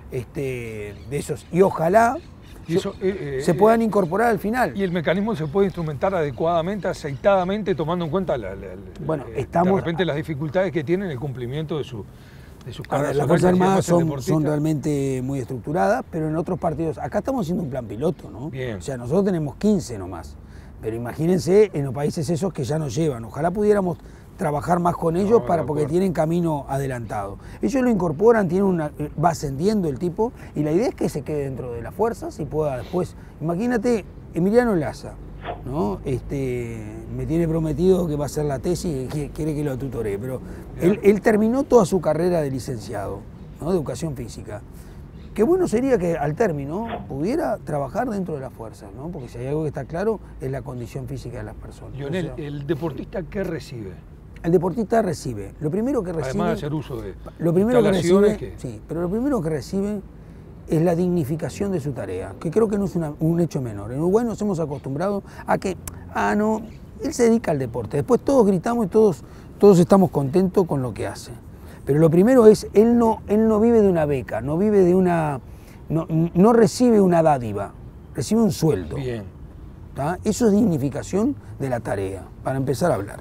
este, de esos, y ojalá y eso, eh, eh, se puedan incorporar al final. Y el mecanismo se puede instrumentar adecuadamente, aceitadamente, tomando en cuenta la, la, bueno, eh, estamos, de repente las dificultades que tienen el cumplimiento de, su, de sus cargas. Las Fuerzas Armadas son, son realmente muy estructuradas, pero en otros partidos, acá estamos haciendo un plan piloto, ¿no? Bien. O sea, nosotros tenemos quince nomás, pero imagínense en los países esos que ya nos llevan. Ojalá pudiéramos trabajar más con ellos no, para porque tienen camino adelantado. Ellos lo incorporan, tienen una, va ascendiendo el tipo, y la idea es que se quede dentro de las fuerzas y pueda después. Imagínate, Emiliano Laza, ¿no? Este, me tiene prometido que va a hacer la tesis y quiere que lo tutoree, pero él, él terminó toda su carrera de licenciado, ¿no? De educación física. Qué bueno sería que al término pudiera trabajar dentro de las fuerzas, ¿no? Porque si hay algo que está claro es la condición física de las personas. Lionel, o sea, ¿el deportista qué recibe? El deportista recibe, lo primero que recibe... Además de hacer uso de lo primero que recibe, que... Sí, pero lo primero que recibe es la dignificación de su tarea, que creo que no es una, un hecho menor. En Uruguay nos hemos acostumbrado a que, ah, no, él se dedica al deporte, después todos gritamos y todos, todos estamos contentos con lo que hace. Pero lo primero es, él no, él no vive de una beca, no vive de una... no, no recibe una dádiva, recibe un sueldo. Bien. ¿Tá? Eso es dignificación de la tarea, para empezar a hablar.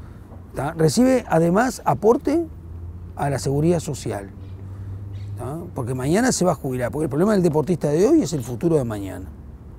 ¿Tá? Recibe además aporte a la seguridad social, ¿tá? Porque mañana se va a jubilar, porque el problema del deportista de hoy es el futuro de mañana.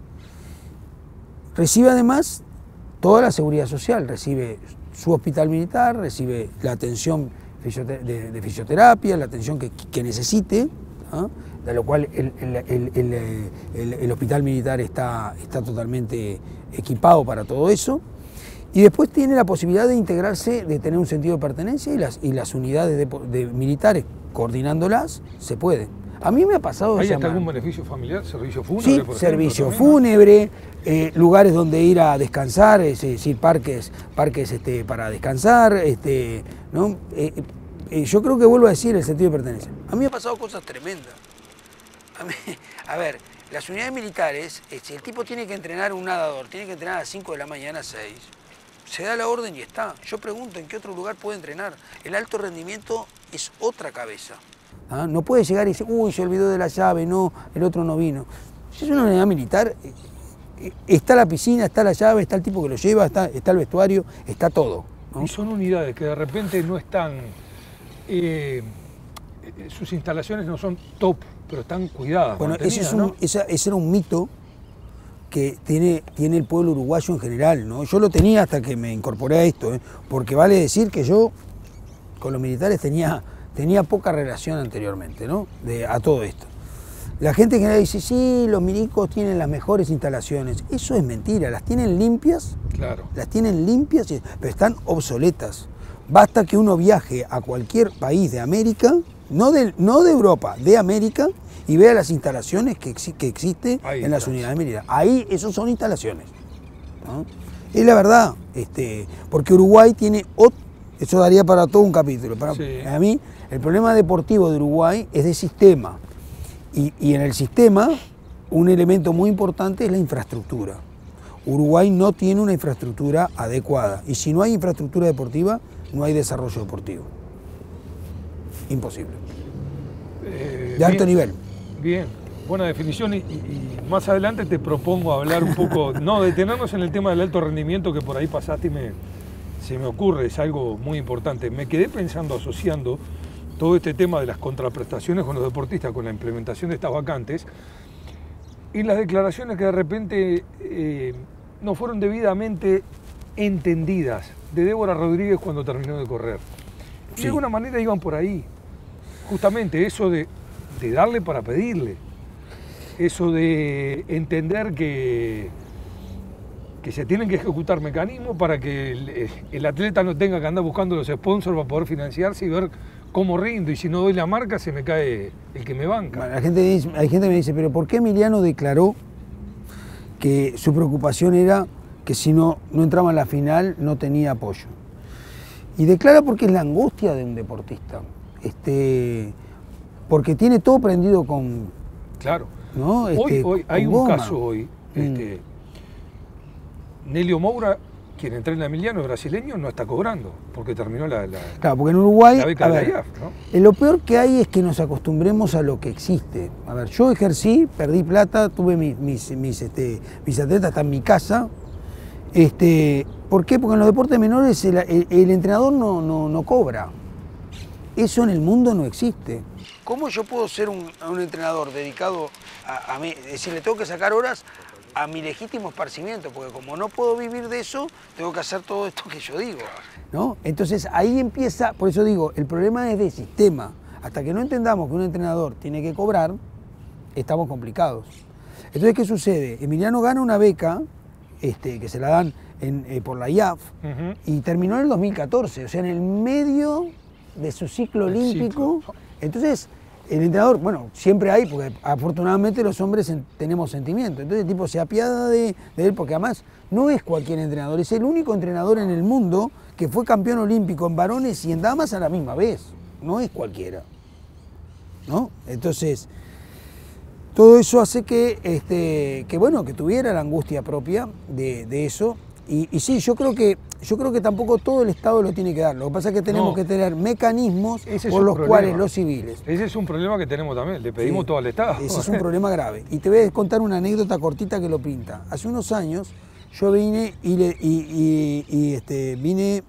Recibe además toda la seguridad social, recibe su hospital militar, recibe la atención de, de fisioterapia, la atención que, que necesite, ¿tá? De lo cual el, el, el, el, el, el hospital militar está, está totalmente equipado para todo eso. Y después tiene la posibilidad de integrarse, de tener un sentido de pertenencia, y las, y las unidades de, de militares, coordinándolas, se puede. A mí me ha pasado... ¿Hay hasta algún beneficio familiar? ¿Servicio fúnebre? Sí, por servicio ejemplo, fúnebre, eh, lugares donde ir a descansar, es decir, parques, parques este, para descansar, este, ¿no? Eh, eh, yo creo que vuelvo a decir el sentido de pertenencia. A mí me ha pasado cosas tremendas. A, mí, a ver, las unidades militares, si el tipo tiene que entrenar un nadador, tiene que entrenar a las cinco de la mañana a seis, se da la orden y está. Yo pregunto en qué otro lugar puede entrenar. El alto rendimiento es otra cabeza. ¿Ah? No puede llegar y decir, uy, se olvidó de la llave, no, el otro no vino. Si es una unidad militar, está la piscina, está la llave, está el tipo que lo lleva, está, está el vestuario, está todo, ¿no? Y son unidades que de repente no están, eh, sus instalaciones no son top, pero están cuidadas. Bueno, ese, es un, ¿no? esa, ese era un mito que tiene, tiene el pueblo uruguayo en general, ¿no? Yo lo tenía hasta que me incorporé a esto, ¿eh? Porque vale decir que yo con los militares tenía, tenía poca relación anteriormente, ¿no? De, a todo esto. La gente en general dice, sí, los milicos tienen las mejores instalaciones. Eso es mentira, las tienen limpias, claro. Las tienen limpias, pero están obsoletas. Basta que uno viaje a cualquier país de América, no de, no de Europa, de América, y vea las instalaciones que, que existen ahí en las está. unidades militares. Ahí, esos son instalaciones, ¿no? Es la verdad, este, porque Uruguay tiene, otro, eso daría para todo un capítulo. Para, sí. A mí, el problema deportivo de Uruguay es de sistema, y, y en el sistema, un elemento muy importante es la infraestructura. Uruguay no tiene una infraestructura adecuada, y si no hay infraestructura deportiva, no hay desarrollo deportivo. Imposible. Eh, de alto bien. nivel. Bien, buena definición, y, y más adelante te propongo hablar un poco, no, detenernos en el tema del alto rendimiento, que por ahí pasaste y me, se me ocurre, es algo muy importante. Me quedé pensando, asociando todo este tema de las contraprestaciones con los deportistas, con la implementación de estas vacantes, y las declaraciones que de repente eh, no fueron debidamente entendidas de Débora Rodríguez cuando terminó de correr. Sí. De alguna manera iban por ahí, justamente eso de... de darle para pedirle, eso de entender que, que se tienen que ejecutar mecanismos para que el, el atleta no tenga que andar buscando los sponsors para poder financiarse y ver cómo rindo y si no doy la marca se me cae el que me banca. Bueno, la gente dice, hay gente que me dice, pero ¿por qué Emiliano declaró que su preocupación era que si no, no entraba en la final no tenía apoyo? Y declara porque es la angustia de un deportista, este, porque tiene todo prendido con... Claro. ¿no? Este, hoy, hoy hay un goma. caso hoy, Mm. este, Nelio Moura, quien entrena a Emiliano, brasileño, no está cobrando, porque terminó la, la, Claro, porque en Uruguay, la beca a de ver, la I A F, ¿no? eh, lo peor que hay es que nos acostumbremos a lo que existe. A ver, yo ejercí, perdí plata, tuve mis, mis, mis, este, mis atletas hasta en mi casa. Este, ¿Por qué? Porque en los deportes menores el, el, el entrenador no, no, no cobra. Eso en el mundo no existe. ¿Cómo yo puedo ser un, un entrenador dedicado a, a mí? Es decir, le tengo que sacar horas a mi legítimo esparcimiento, porque como no puedo vivir de eso, tengo que hacer todo esto que yo digo, ¿no? Entonces ahí empieza, por eso digo, el problema es de sistema. Hasta que no entendamos que un entrenador tiene que cobrar, estamos complicados. Entonces, ¿qué sucede? Emiliano gana una beca, este, que se la dan en, eh, por la I A F, Uh-huh. y terminó en el dos mil catorce, o sea, en el medio de su ciclo El olímpico. ciclo. Entonces, el entrenador, bueno, siempre hay, porque afortunadamente los hombres en, tenemos sentimiento. Entonces el tipo se apiada de, de él, porque además no es cualquier entrenador, es el único entrenador en el mundo que fue campeón olímpico en varones y en damas a la misma vez. No es cualquiera, ¿no? Entonces, todo eso hace que, este, que, bueno, que tuviera la angustia propia de, de eso. Y, y sí, yo creo que yo creo que tampoco todo el Estado lo tiene que dar. Lo que pasa es que tenemos No. que tener mecanismos Ese es por un los problema. cuales los civiles... Ese es un problema que tenemos también, le pedimos Sí, todo al Estado. Ese es un problema grave. Y te voy a contar una anécdota cortita que lo pinta. Hace unos años yo vine y, le, y, y, y este, vine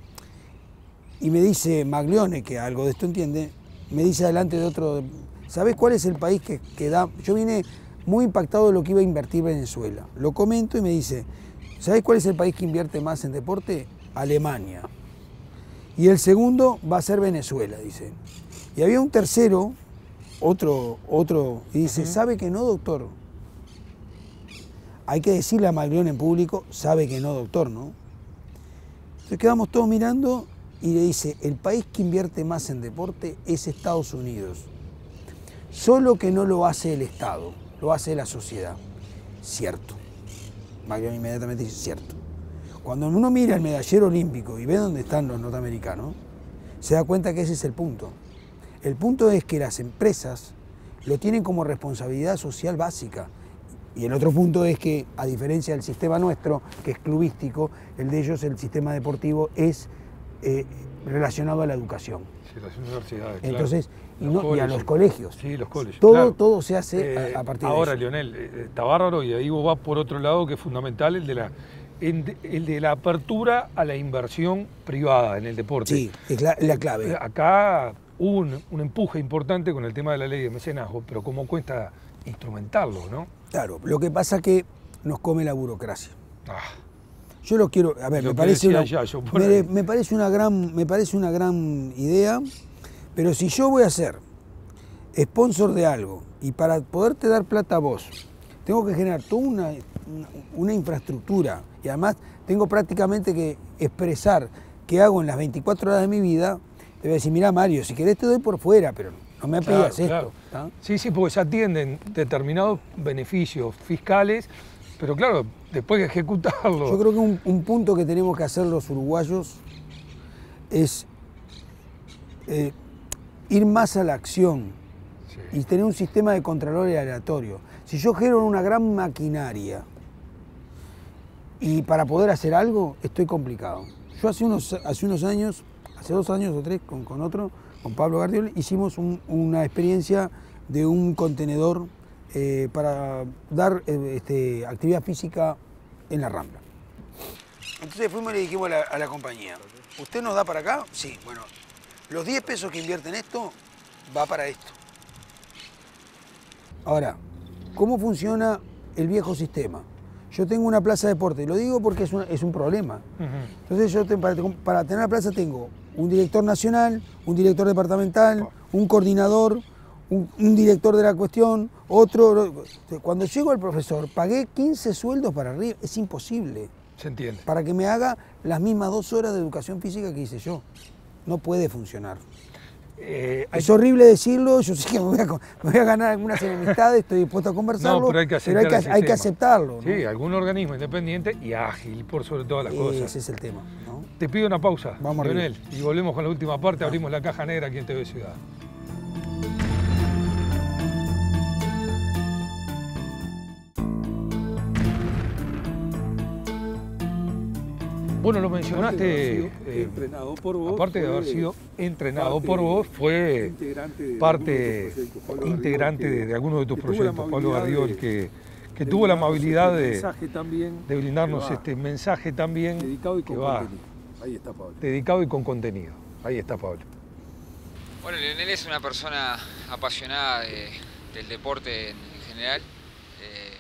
y me dice Maglione, que algo de esto entiende, me dice delante de otro, ¿sabés cuál es el país que, que da? Yo vine muy impactado de lo que iba a invertir Venezuela. Lo comento y me dice, ¿sabés cuál es el país que invierte más en deporte? Alemania. Y el segundo va a ser Venezuela, dice. Y había un tercero, otro, otro, y dice, ¿sabe que no, doctor? Hay que decirle a Maglione en público, sabe que no, doctor, ¿no? Entonces quedamos todos mirando y le dice, el país que invierte más en deporte es Estados Unidos. Solo que no lo hace el Estado, lo hace la sociedad. Cierto. Maglione inmediatamente dice, cierto. Cuando uno mira el medallero olímpico y ve dónde están los norteamericanos, se da cuenta que ese es el punto. El punto es que las empresas lo tienen como responsabilidad social básica. Y el otro punto es que, a diferencia del sistema nuestro, que es clubístico, el de ellos, el sistema deportivo, es eh, relacionado a la educación. Sí, las universidades, claro. Entonces, y, Los no- y a colegios. los colegios. Sí, los colegios. Todo, claro. todo se hace Eh, a, a partir ahora, de eso. Lionel, eh, está bárbaro y ahí vos vas por otro lado que es fundamental, el de la, en- el de la apertura a la inversión privada en el deporte. Sí, es la, la clave. Eh, Acá hubo un, un empuje importante con el tema de la ley de mecenazgo, pero cómo cuesta instrumentarlo, ¿no? Claro, lo que pasa es que nos come la burocracia. Ah, Yo lo quiero, a ver, Lo me que parece, decía una, Yayo por me, ahí. me parece una gran, me parece una gran idea, pero si yo voy a ser sponsor de algo y para poderte dar plata a vos, tengo que generar toda una, una, una infraestructura y además tengo prácticamente que expresar qué hago en las veinticuatro horas de mi vida, te voy a decir, mira Mario, si querés te doy por fuera, pero no me claro, pidas claro. esto. ¿tá? Sí, sí, porque se atienden determinados beneficios fiscales, pero claro, después de ejecutarlo. Yo creo que un, un punto que tenemos que hacer los uruguayos es eh, ir más a la acción Sí. y tener un sistema de contralor aleatorio. Si yo genero una gran maquinaria y para poder hacer algo, estoy complicado. Yo hace unos, hace unos años, hace dos años o tres, con, con otro, con Pablo Gardiol, hicimos un- una experiencia de un contenedor eh, para dar eh, este, actividad física en la Rambla. Entonces fuimos y le dijimos a la, a la compañía, ¿usted nos da para acá? Sí, bueno, los diez pesos que invierte en esto, va para esto. Ahora, ¿cómo funciona el viejo sistema? Yo tengo una plaza de deporte, lo digo porque es un, es un problema. Ujú. Entonces yo te- para, para tener la plaza tengo un director nacional, un director departamental, un coordinador, un, un director de la cuestión, otro... Cuando llego al profesor, pagué quince sueldos para arriba, es imposible. Se entiende. Para que me haga las mismas dos horas de educación física que hice yo. No puede funcionar. Eh, hay... Es horrible decirlo, yo sé que me voy a, me voy a ganar algunas enemistades, estoy dispuesto a conversarlo, no, pero hay que, pero hay que, hay que aceptarlo. ¿no? Sí, algún organismo independiente y ágil por sobre todas las cosas. Ese es el tema. ¿no? Te pido una pausa, Vamos Lionel, y volvemos con la última parte, ah. abrimos la caja negra aquí en T V Ciudad. Bueno, lo mencionaste, aparte de haber sido eh, entrenado por vos, aparte de haber sido entrenado por vos, fue integrante de parte algunos de integrante Garrido, de, de algunos de tus que tuvo la proyectos, Pablo amabilidad Garrido, de- el que, que de tuvo la brindarnos amabilidad este de, mensaje también de brindarnos que va este mensaje también dedicado y que con va contenido. Ahí está Pablo. dedicado y con contenido. Ahí está Pablo. Bueno, Lionel es una persona apasionada de- del deporte en, en general. Eh,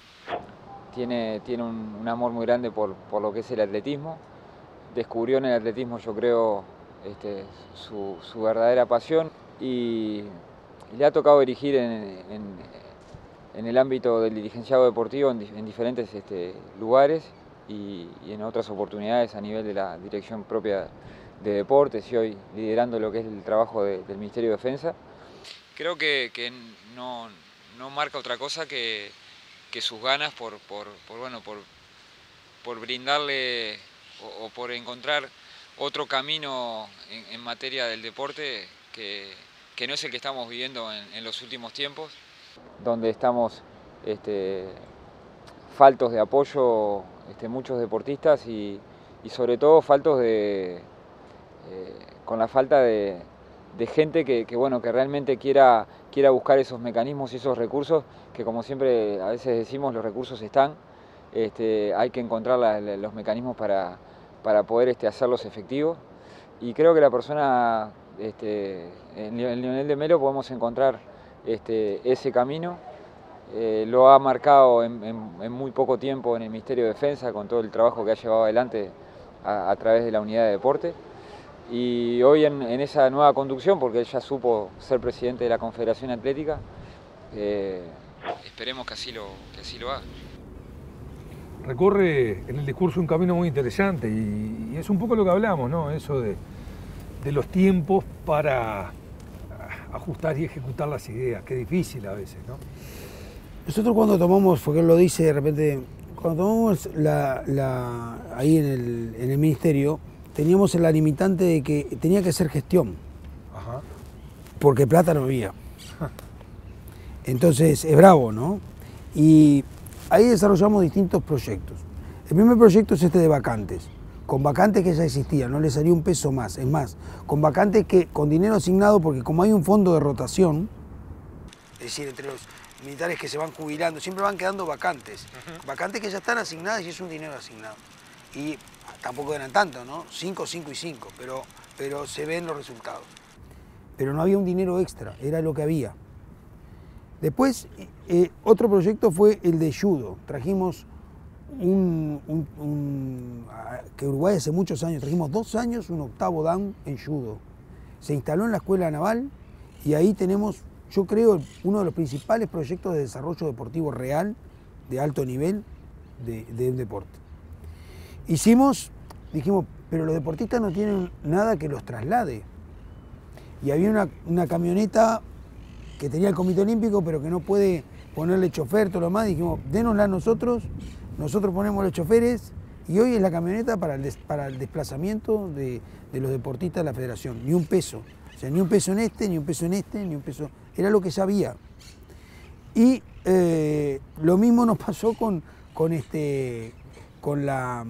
tiene tiene un, un amor muy grande por, por lo que es el atletismo. Descubrió en el atletismo, yo creo, este, su, su verdadera pasión y, y le ha tocado dirigir en, en, en el ámbito del dirigenciado deportivo en, en diferentes este, lugares y, y en otras oportunidades a nivel de la dirección propia de deportes y hoy liderando lo que es el trabajo de, del Ministerio de Defensa. Creo que, que no, no marca otra cosa que, que sus ganas por, por, por, bueno, por, por brindarle o, o por encontrar otro camino en, en materia del deporte que, que no es el que estamos viviendo en, en los últimos tiempos, donde estamos este, faltos de apoyo este, muchos deportistas y, y sobre todo faltos de, eh, con la falta de, de gente que, que, bueno, que realmente quiera, quiera buscar esos mecanismos y esos recursos, que como siempre a veces decimos, los recursos están, este, hay que encontrar la, la, los mecanismos para, para poder este, hacerlos efectivos. Y creo que la persona, este, en Lionel de Melo podemos encontrar este, ese camino. Eh, lo ha marcado en, en, en muy poco tiempo en el Ministerio de Defensa con todo el trabajo que ha llevado adelante a, a través de la unidad de deporte. Y hoy en, en esa nueva conducción, porque él ya supo ser presidente de la Confederación Atlética, eh, esperemos que así lo, que así lo haga. Recorre en el discurso un camino muy interesante y, y es un poco lo que hablamos, ¿no? Eso de, de los tiempos para ajustar y ejecutar las ideas, que difícil a veces, ¿no? Nosotros cuando tomamos, porque él lo dice de repente, cuando tomamos la, la, ahí en el, en el ministerio, teníamos la limitante de que tenía que ser gestión, Ajá. porque plata no había. Entonces es bravo, ¿no? Y ahí desarrollamos distintos proyectos. El primer proyecto es este de vacantes, con vacantes que ya existían, no le salió un peso más, es más, con vacantes que con dinero asignado, porque como hay un fondo de rotación, es decir, entre los militares que se van jubilando, siempre van quedando vacantes, uh-huh. vacantes que ya están asignadas y es un dinero asignado. Y tampoco eran tanto, ¿no? cinco, cinco y cinco, pero, pero se ven los resultados. Pero no había un dinero extra, era lo que había. Después, eh, otro proyecto fue el de judo. Trajimos un, un, un, que Uruguay hace muchos años, trajimos dos años un octavo dan en judo. Se instaló en la Escuela Naval y ahí tenemos, yo creo, uno de los principales proyectos de desarrollo deportivo real, de alto nivel, de, de un deporte. Hicimos, dijimos, pero los deportistas no tienen nada que los traslade. Y había una, una camioneta que tenía el Comité Olímpico, pero que no puede ponerle chofer, todo lo más. Dijimos, dénosla a nosotros, nosotros ponemos los choferes, y hoy es la camioneta para el, des, para el desplazamiento de, de los deportistas de la federación. Ni un peso. O sea, ni un peso en este, ni un peso en este, ni un peso... Era lo que ya había. Y eh, lo mismo nos pasó con, con, este, con, la,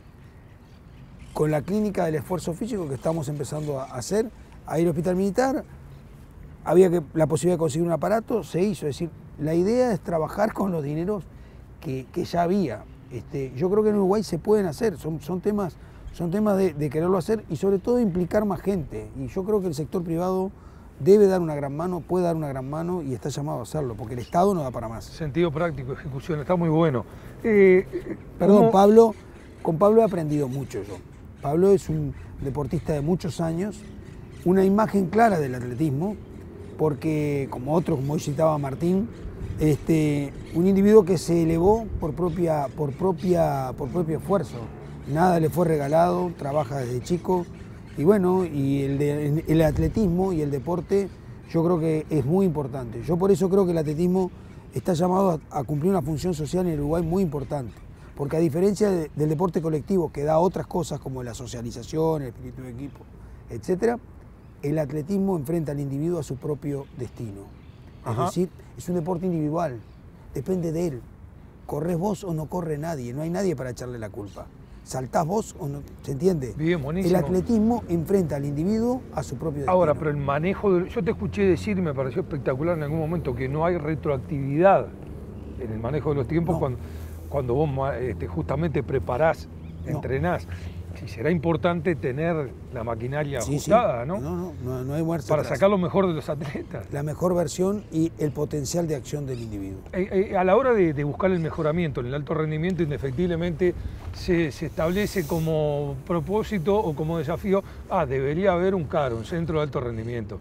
con la clínica del esfuerzo físico que estamos empezando a hacer. Ahí el hospital militar, había que, la posibilidad de conseguir un aparato, se hizo. Es decir, la idea es trabajar con los dineros que, que ya había. Este, yo creo que en Uruguay se pueden hacer, son, son temas, son temas de, de quererlo hacer y sobre todo implicar más gente. Y yo creo que el sector privado debe dar una gran mano, puede dar una gran mano y está llamado a hacerlo, porque el Estado no da para más. Sentido práctico, ejecución, está muy bueno. Eh, Perdón, ¿cómo? Pablo, con Pablo he aprendido mucho yo. Pablo es un deportista de muchos años, una imagen clara del atletismo, porque como otros, como hoy citaba Martín, este, un individuo que se elevó por, propia, por, propia, por propio esfuerzo. Nada le fue regalado, trabaja desde chico Y bueno, y el, de, el atletismo y el deporte yo creo que es muy importante. Yo por eso creo que el atletismo está llamado a, a cumplir una función social en Uruguay muy importante. Porque a diferencia de, del deporte colectivo, que da otras cosas como la socialización, el espíritu de equipo, etcétera, el atletismo enfrenta al individuo a su propio destino. Ajá. Es decir, es un deporte individual, depende de él. Corres vos o no corre nadie, no hay nadie para echarle la culpa. Saltás vos o no, ¿se entiende? Bien, buenísimo. El atletismo enfrenta al individuo a su propio destino. Ahora, pero el manejo, de, yo te escuché decir, y me pareció espectacular en algún momento, que no hay retroactividad en el manejo de los tiempos no. cuando, cuando vos este, justamente preparás, no. entrenás. Sí, será importante tener la maquinaria sí, ajustada, sí. ¿no? No, no, no, no hay muerte para atrás. Sacar lo mejor de los atletas. La mejor versión y el potencial de acción del individuo. Eh, eh, a la hora de, de buscar el mejoramiento en el alto rendimiento, indefectiblemente se, se establece como propósito o como desafío, ah, debería haber un C A R, un centro de alto rendimiento.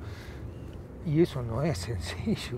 Y eso no es sencillo.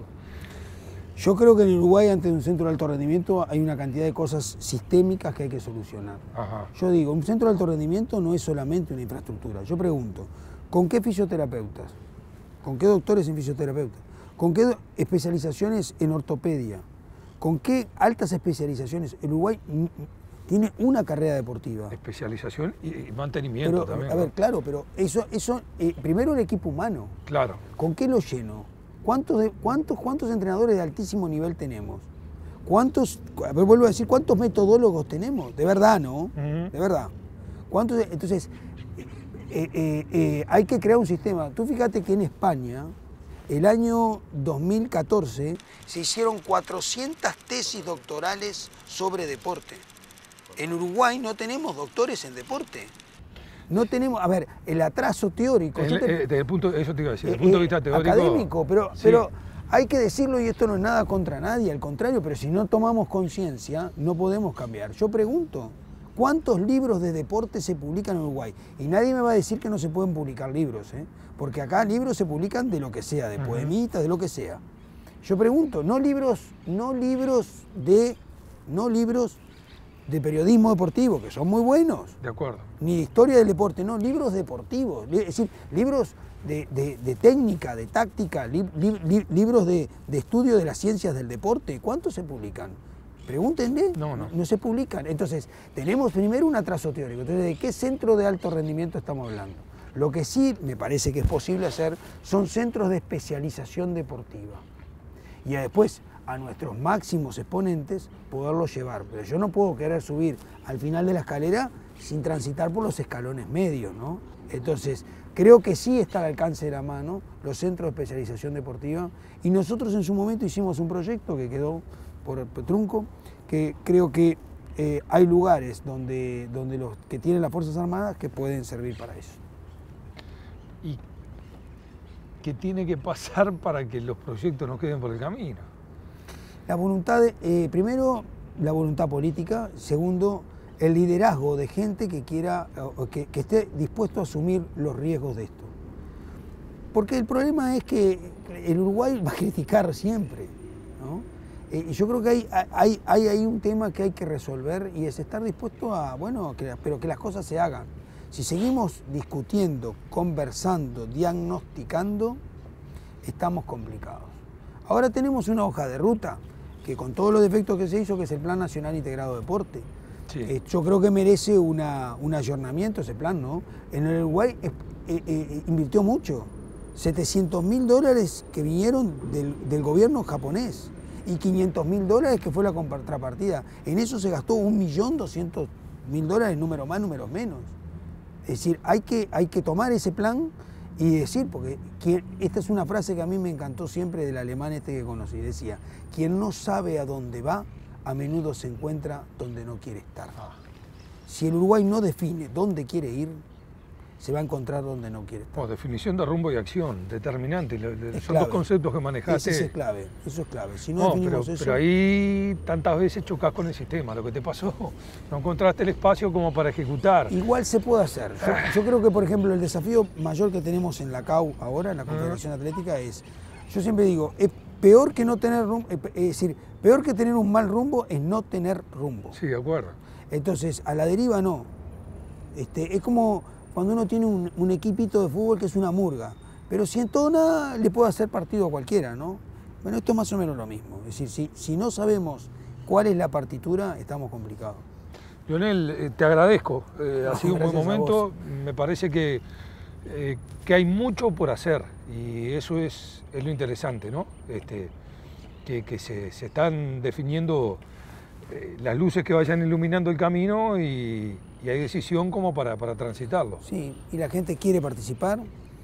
Yo creo que en Uruguay, antes de un centro de alto rendimiento, hay una cantidad de cosas sistémicas que hay que solucionar. Ajá. Yo digo, un centro de alto rendimiento no es solamente una infraestructura. Yo pregunto, ¿con qué fisioterapeutas? ¿Con qué doctores en fisioterapeutas? ¿Con qué especializaciones en ortopedia? ¿Con qué altas especializaciones? El Uruguay tiene una carrera deportiva. Especialización y mantenimiento pero, también. A ver, ¿no? claro, pero eso, eso eh, primero el equipo humano. Claro. ¿Con qué lo lleno? ¿Cuántos, de, cuántos, ¿Cuántos entrenadores de altísimo nivel tenemos? ¿Cuántos, a ver, vuelvo a decir, cuántos metodólogos tenemos? De verdad, ¿no? Uh-huh. De verdad. ¿Cuántos? Entonces, eh, eh, eh, hay que crear un sistema. Tú fíjate que en España, el año dos mil catorce, se hicieron cuatrocientas tesis doctorales sobre deporte. En Uruguay no tenemos doctores en deporte. No tenemos, a ver, el atraso teórico. El, te, eh, desde el punto, eso te iba a decir, desde el punto de vista teórico. Académico, pero, sí. pero hay que decirlo y esto no es nada contra nadie, al contrario, pero si no tomamos conciencia, no podemos cambiar. Yo pregunto, ¿cuántos libros de deporte se publican en Uruguay? Y nadie me va a decir que no se pueden publicar libros, ¿eh? Porque acá libros se publican de lo que sea, de uh-huh. poemitas, de lo que sea. Yo pregunto, no libros, no libros de, no libros de periodismo deportivo, que son muy buenos. De acuerdo. Ni de historia del deporte, no, libros deportivos, es decir, libros de, de, de técnica, de táctica, li, li, li, libros de, de estudio de las ciencias del deporte. ¿Cuántos se publican? Pregúntenle, no, no. no se publican. Entonces, tenemos primero un atraso teórico. Entonces, ¿de qué centro de alto rendimiento estamos hablando? Lo que sí me parece que es posible hacer son centros de especialización deportiva. Y después, a nuestros máximos exponentes, poderlos llevar. Pero yo no puedo querer subir al final de la escalera sin transitar por los escalones medios, ¿no? Entonces, creo que sí está al alcance de la mano los centros de especialización deportiva, y nosotros en su momento hicimos un proyecto que quedó por el trunco, que creo que eh, hay lugares donde, donde los que tienen las Fuerzas Armadas que pueden servir para eso. ¿Y qué tiene que pasar para que los proyectos no queden por el camino? La voluntad, de, eh, primero, la voluntad política. Segundo, el liderazgo de gente que quiera, que, que esté dispuesto a asumir los riesgos de esto. Porque el problema es que el Uruguay va a criticar siempre, ¿no? Eh, yo creo que hay, hay, hay, hay un tema que hay que resolver, y es estar dispuesto a, bueno, que, pero que las cosas se hagan. Si seguimos discutiendo, conversando, diagnosticando, estamos complicados. Ahora tenemos una hoja de ruta, que con todos los defectos que se hizo, que es el Plan Nacional Integrado de Deporte. Sí. Eh, yo creo que merece una, un ayornamiento ese plan, ¿no? En el Uruguay eh, eh, invirtió mucho, setecientos mil dólares que vinieron del, del gobierno japonés y quinientos mil dólares que fue la contrapartida. En eso se gastó un millón doscientos mil dólares, número más, números menos. Es decir, hay que, hay que tomar ese plan y decir, porque quien, esta es una frase que a mí me encantó siempre del alemán este que conocí, decía, quien no sabe a dónde va, a menudo se encuentra donde no quiere estar. Si el Uruguay no define dónde quiere ir, se va a encontrar donde no quiere estar. Oh, definición de rumbo y acción, determinante. Son clave. Dos conceptos que manejaste. Eso es clave, eso es clave. Si no, no definimos pero, eso... pero ahí tantas veces chocás con el sistema, lo que te pasó. No encontraste el espacio como para ejecutar. Igual se puede hacer. Yo, yo creo que, por ejemplo, el desafío mayor que tenemos en la C A U ahora, en la Confederación uh-huh. Atlética, es, yo siempre digo, es peor que no tener rumbo, es decir, peor que tener un mal rumbo es no tener rumbo. Sí, de acuerdo. Entonces, a la deriva no. Este, es como cuando uno tiene un, un equipito de fútbol que es una murga. Pero si entona, le puede hacer partido a cualquiera, ¿no? Bueno, esto es más o menos lo mismo. Es decir, si, si no sabemos cuál es la partitura, estamos complicados. Lionel, eh, te agradezco. Eh, No, ha sido un buen gracias a momento. vos. Me parece que, eh, que hay mucho por hacer y eso es, es lo interesante, ¿no? Este, que, que se, se están definiendo eh, las luces que vayan iluminando el camino y, y hay decisión como para, para transitarlo. Sí, y la gente quiere participar.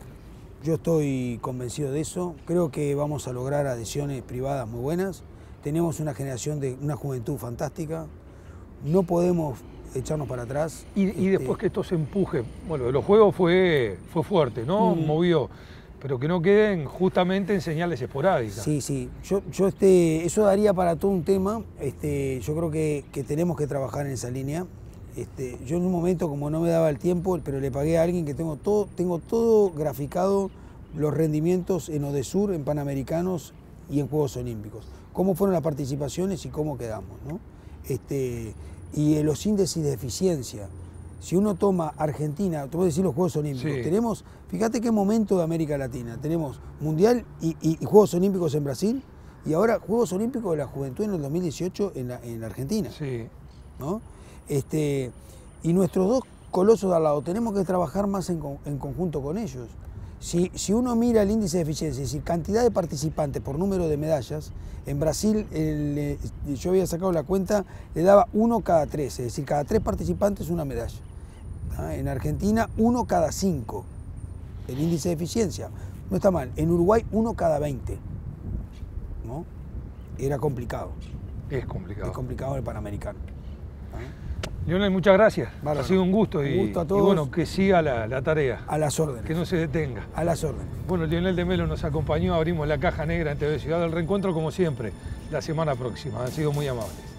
Yo estoy convencido de eso. Creo que vamos a lograr adhesiones privadas muy buenas. Tenemos una generación de una juventud fantástica. No podemos echarnos para atrás. Y, y Este, después que esto se empuje, bueno, de los juegos fue, fue fuerte, ¿no? Mm. Movió, pero que no queden justamente en señales esporádicas. Sí, sí. Yo, yo este, eso daría para todo un tema. Este, yo creo que, que tenemos que trabajar en esa línea. Este, yo en un momento, como no me daba el tiempo, pero le pagué a alguien que tengo todo, tengo todo graficado, los rendimientos en Odesur, en Panamericanos y en Juegos Olímpicos. Cómo fueron las participaciones y cómo quedamos, ¿no? Este, y en los índices de eficiencia. Si uno toma Argentina, te voy a decir los Juegos Olímpicos, Sí. tenemos, fíjate qué momento de América Latina, tenemos Mundial y, y, y Juegos Olímpicos en Brasil y ahora Juegos Olímpicos de la Juventud en el dos mil dieciocho en, la, en la Argentina, Sí. ¿no? Este, y nuestros dos colosos de al lado, tenemos que trabajar más en, con- en conjunto con ellos. Si, si uno mira el índice de eficiencia, es decir, cantidad de participantes por número de medallas, en Brasil el, eh, yo había sacado la cuenta, le daba uno cada tres, es decir, cada tres participantes una medalla. ¿Ah? En Argentina, uno cada cinco, el índice de eficiencia. No está mal. En Uruguay, uno cada veinte. ¿No? Era complicado. Es complicado. Es complicado el Panamericano. ¿Ah? Lionel, muchas gracias. Bárbaro. Ha sido un gusto, y, Un gusto a y todos. bueno, que siga la, la tarea, A las órdenes. que no se detenga. A las órdenes. Bueno, Lionel de Melo nos acompañó, abrimos la caja negra en T V Ciudad del Reencuentro como siempre, la semana próxima. Han sido muy amables.